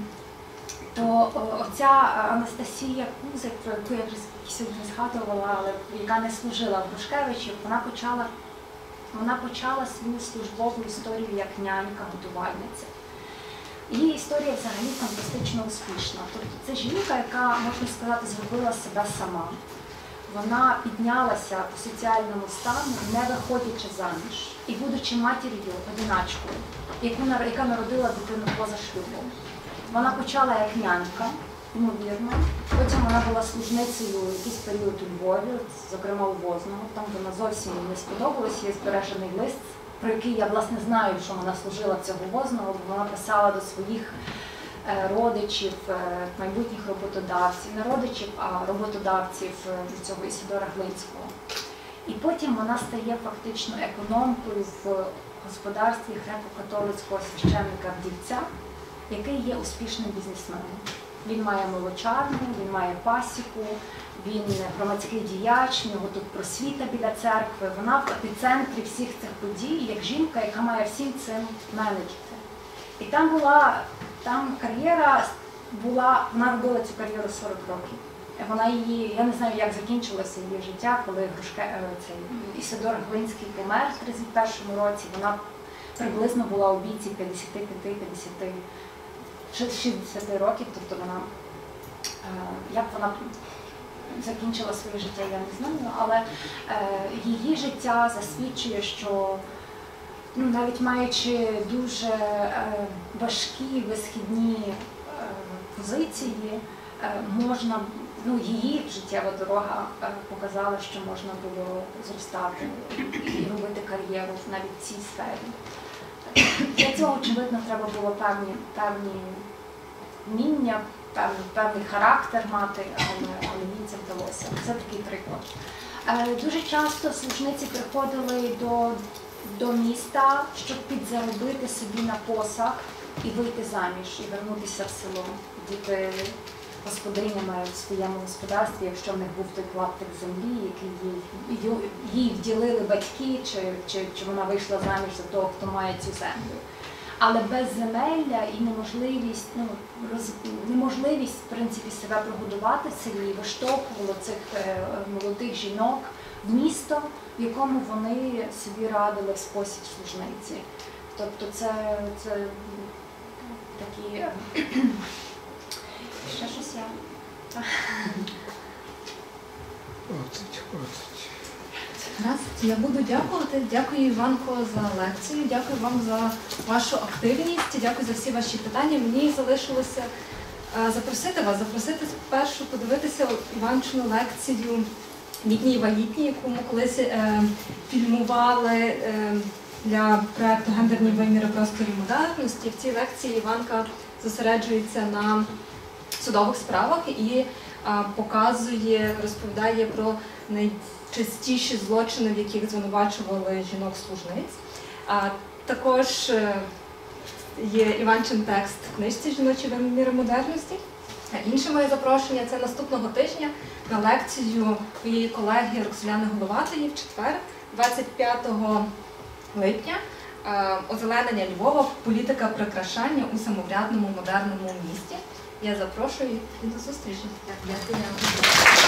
то оця Анастасія Кузик, про яку я вже сьогодні згадувала, але яка не служила в Грушкевичі, вона почала, вона почала свою службову історію як нянька-годувальниця. Її історія взагалі фантастично успішна. Тобто це жінка, яка, можна сказати, зробила себе сама. Вона піднялася по соціальному стану, не виходячи заміж, і будучи матір'ю, одиначкою, яка народила дитину поза шлюбом. Вона почала як нянька, ймовірно, потім вона була служницею якийсь період у Львові, зокрема у Возного, там вона зовсім не сподобалась, є збережений лист, про який я, власне, знаю, що вона служила цього Возного, бо вона писала до своїх родичів, майбутніх роботодавців, не родичів, а роботодавців цього Ісидора Глинського. І потім вона стає фактично економкою в господарстві греко-католицького священника Вдівця, який є успішним бізнесменом. Він має молочарню, він має пасіку, він громадський діяч, в нього тут просвіта біля церкви. Вона в епіцентрі всіх цих подій, як жінка, яка має всім цим менеджити. І там була, там кар'єра була, вона робила цю кар'єру сорок років. Вона її, я не знаю, як закінчилося її життя, коли Грушке, цей Ісидор Глинський помер в тридцять першому році. Вона приблизно була у віці п'ятдесят п'ять - шістдесят років, тобто вона, як вона закінчила своє життя, я не знаю, але її життя засвідчує, що ну, навіть маючи дуже важкі висхідні позиції, можна, ну, її життєва дорога показала, що можна було зростати і робити кар'єру навіть в цій сфері. Для цього, очевидно, треба було певні, певні вміння, певний, певний характер мати, але, але їй це вдалося. Це такий приклад. Дуже часто служниці приходили до, до міста, щоб підзаробити собі на посаг і вийти заміж, і вернутися в село. Діти господинями в своєму господарстві, якщо в них був той клаптик землі, який їй, їй вділили батьки, чи, чи, чи вона вийшла заміж за того, хто має цю землю. Але безземелля і неможливість, ну, роз, неможливість, в принципі, себе прогодувати в селі виштовхувало цих е, молодих жінок в місто, в якому вони собі радили в спосіб служниці. Тобто це, це такі... Ще щось я.
Хватить, хватить.
Раз, я буду дякувати. Дякую, Іванко, за лекцію, дякую вам за вашу активність, дякую за всі ваші питання. Мені залишилося запросити вас, запросити спершу подивитися Іванчину лекцію «Літні вагітні», яку ми колись е, фільмували е, для проєкту «Гендерні виміри просторі модерності». В цій лекції Іванка зосереджується на судових справах і а, показує, розповідає про найчастіші злочини, в яких звинувачували жінок-служниць. А, також є Іванчин текст в книжці «Жіночі виміри модерності». А інше моє запрошення – це наступного тижня на лекцію моєї колеги Роксоляни Головатої в четвер, двадцять п'ятого липня, «Озеленення Львова. Політика прикрашання у самоврядному модерному місті». Я запрошую і до зустрічі.
Дякую.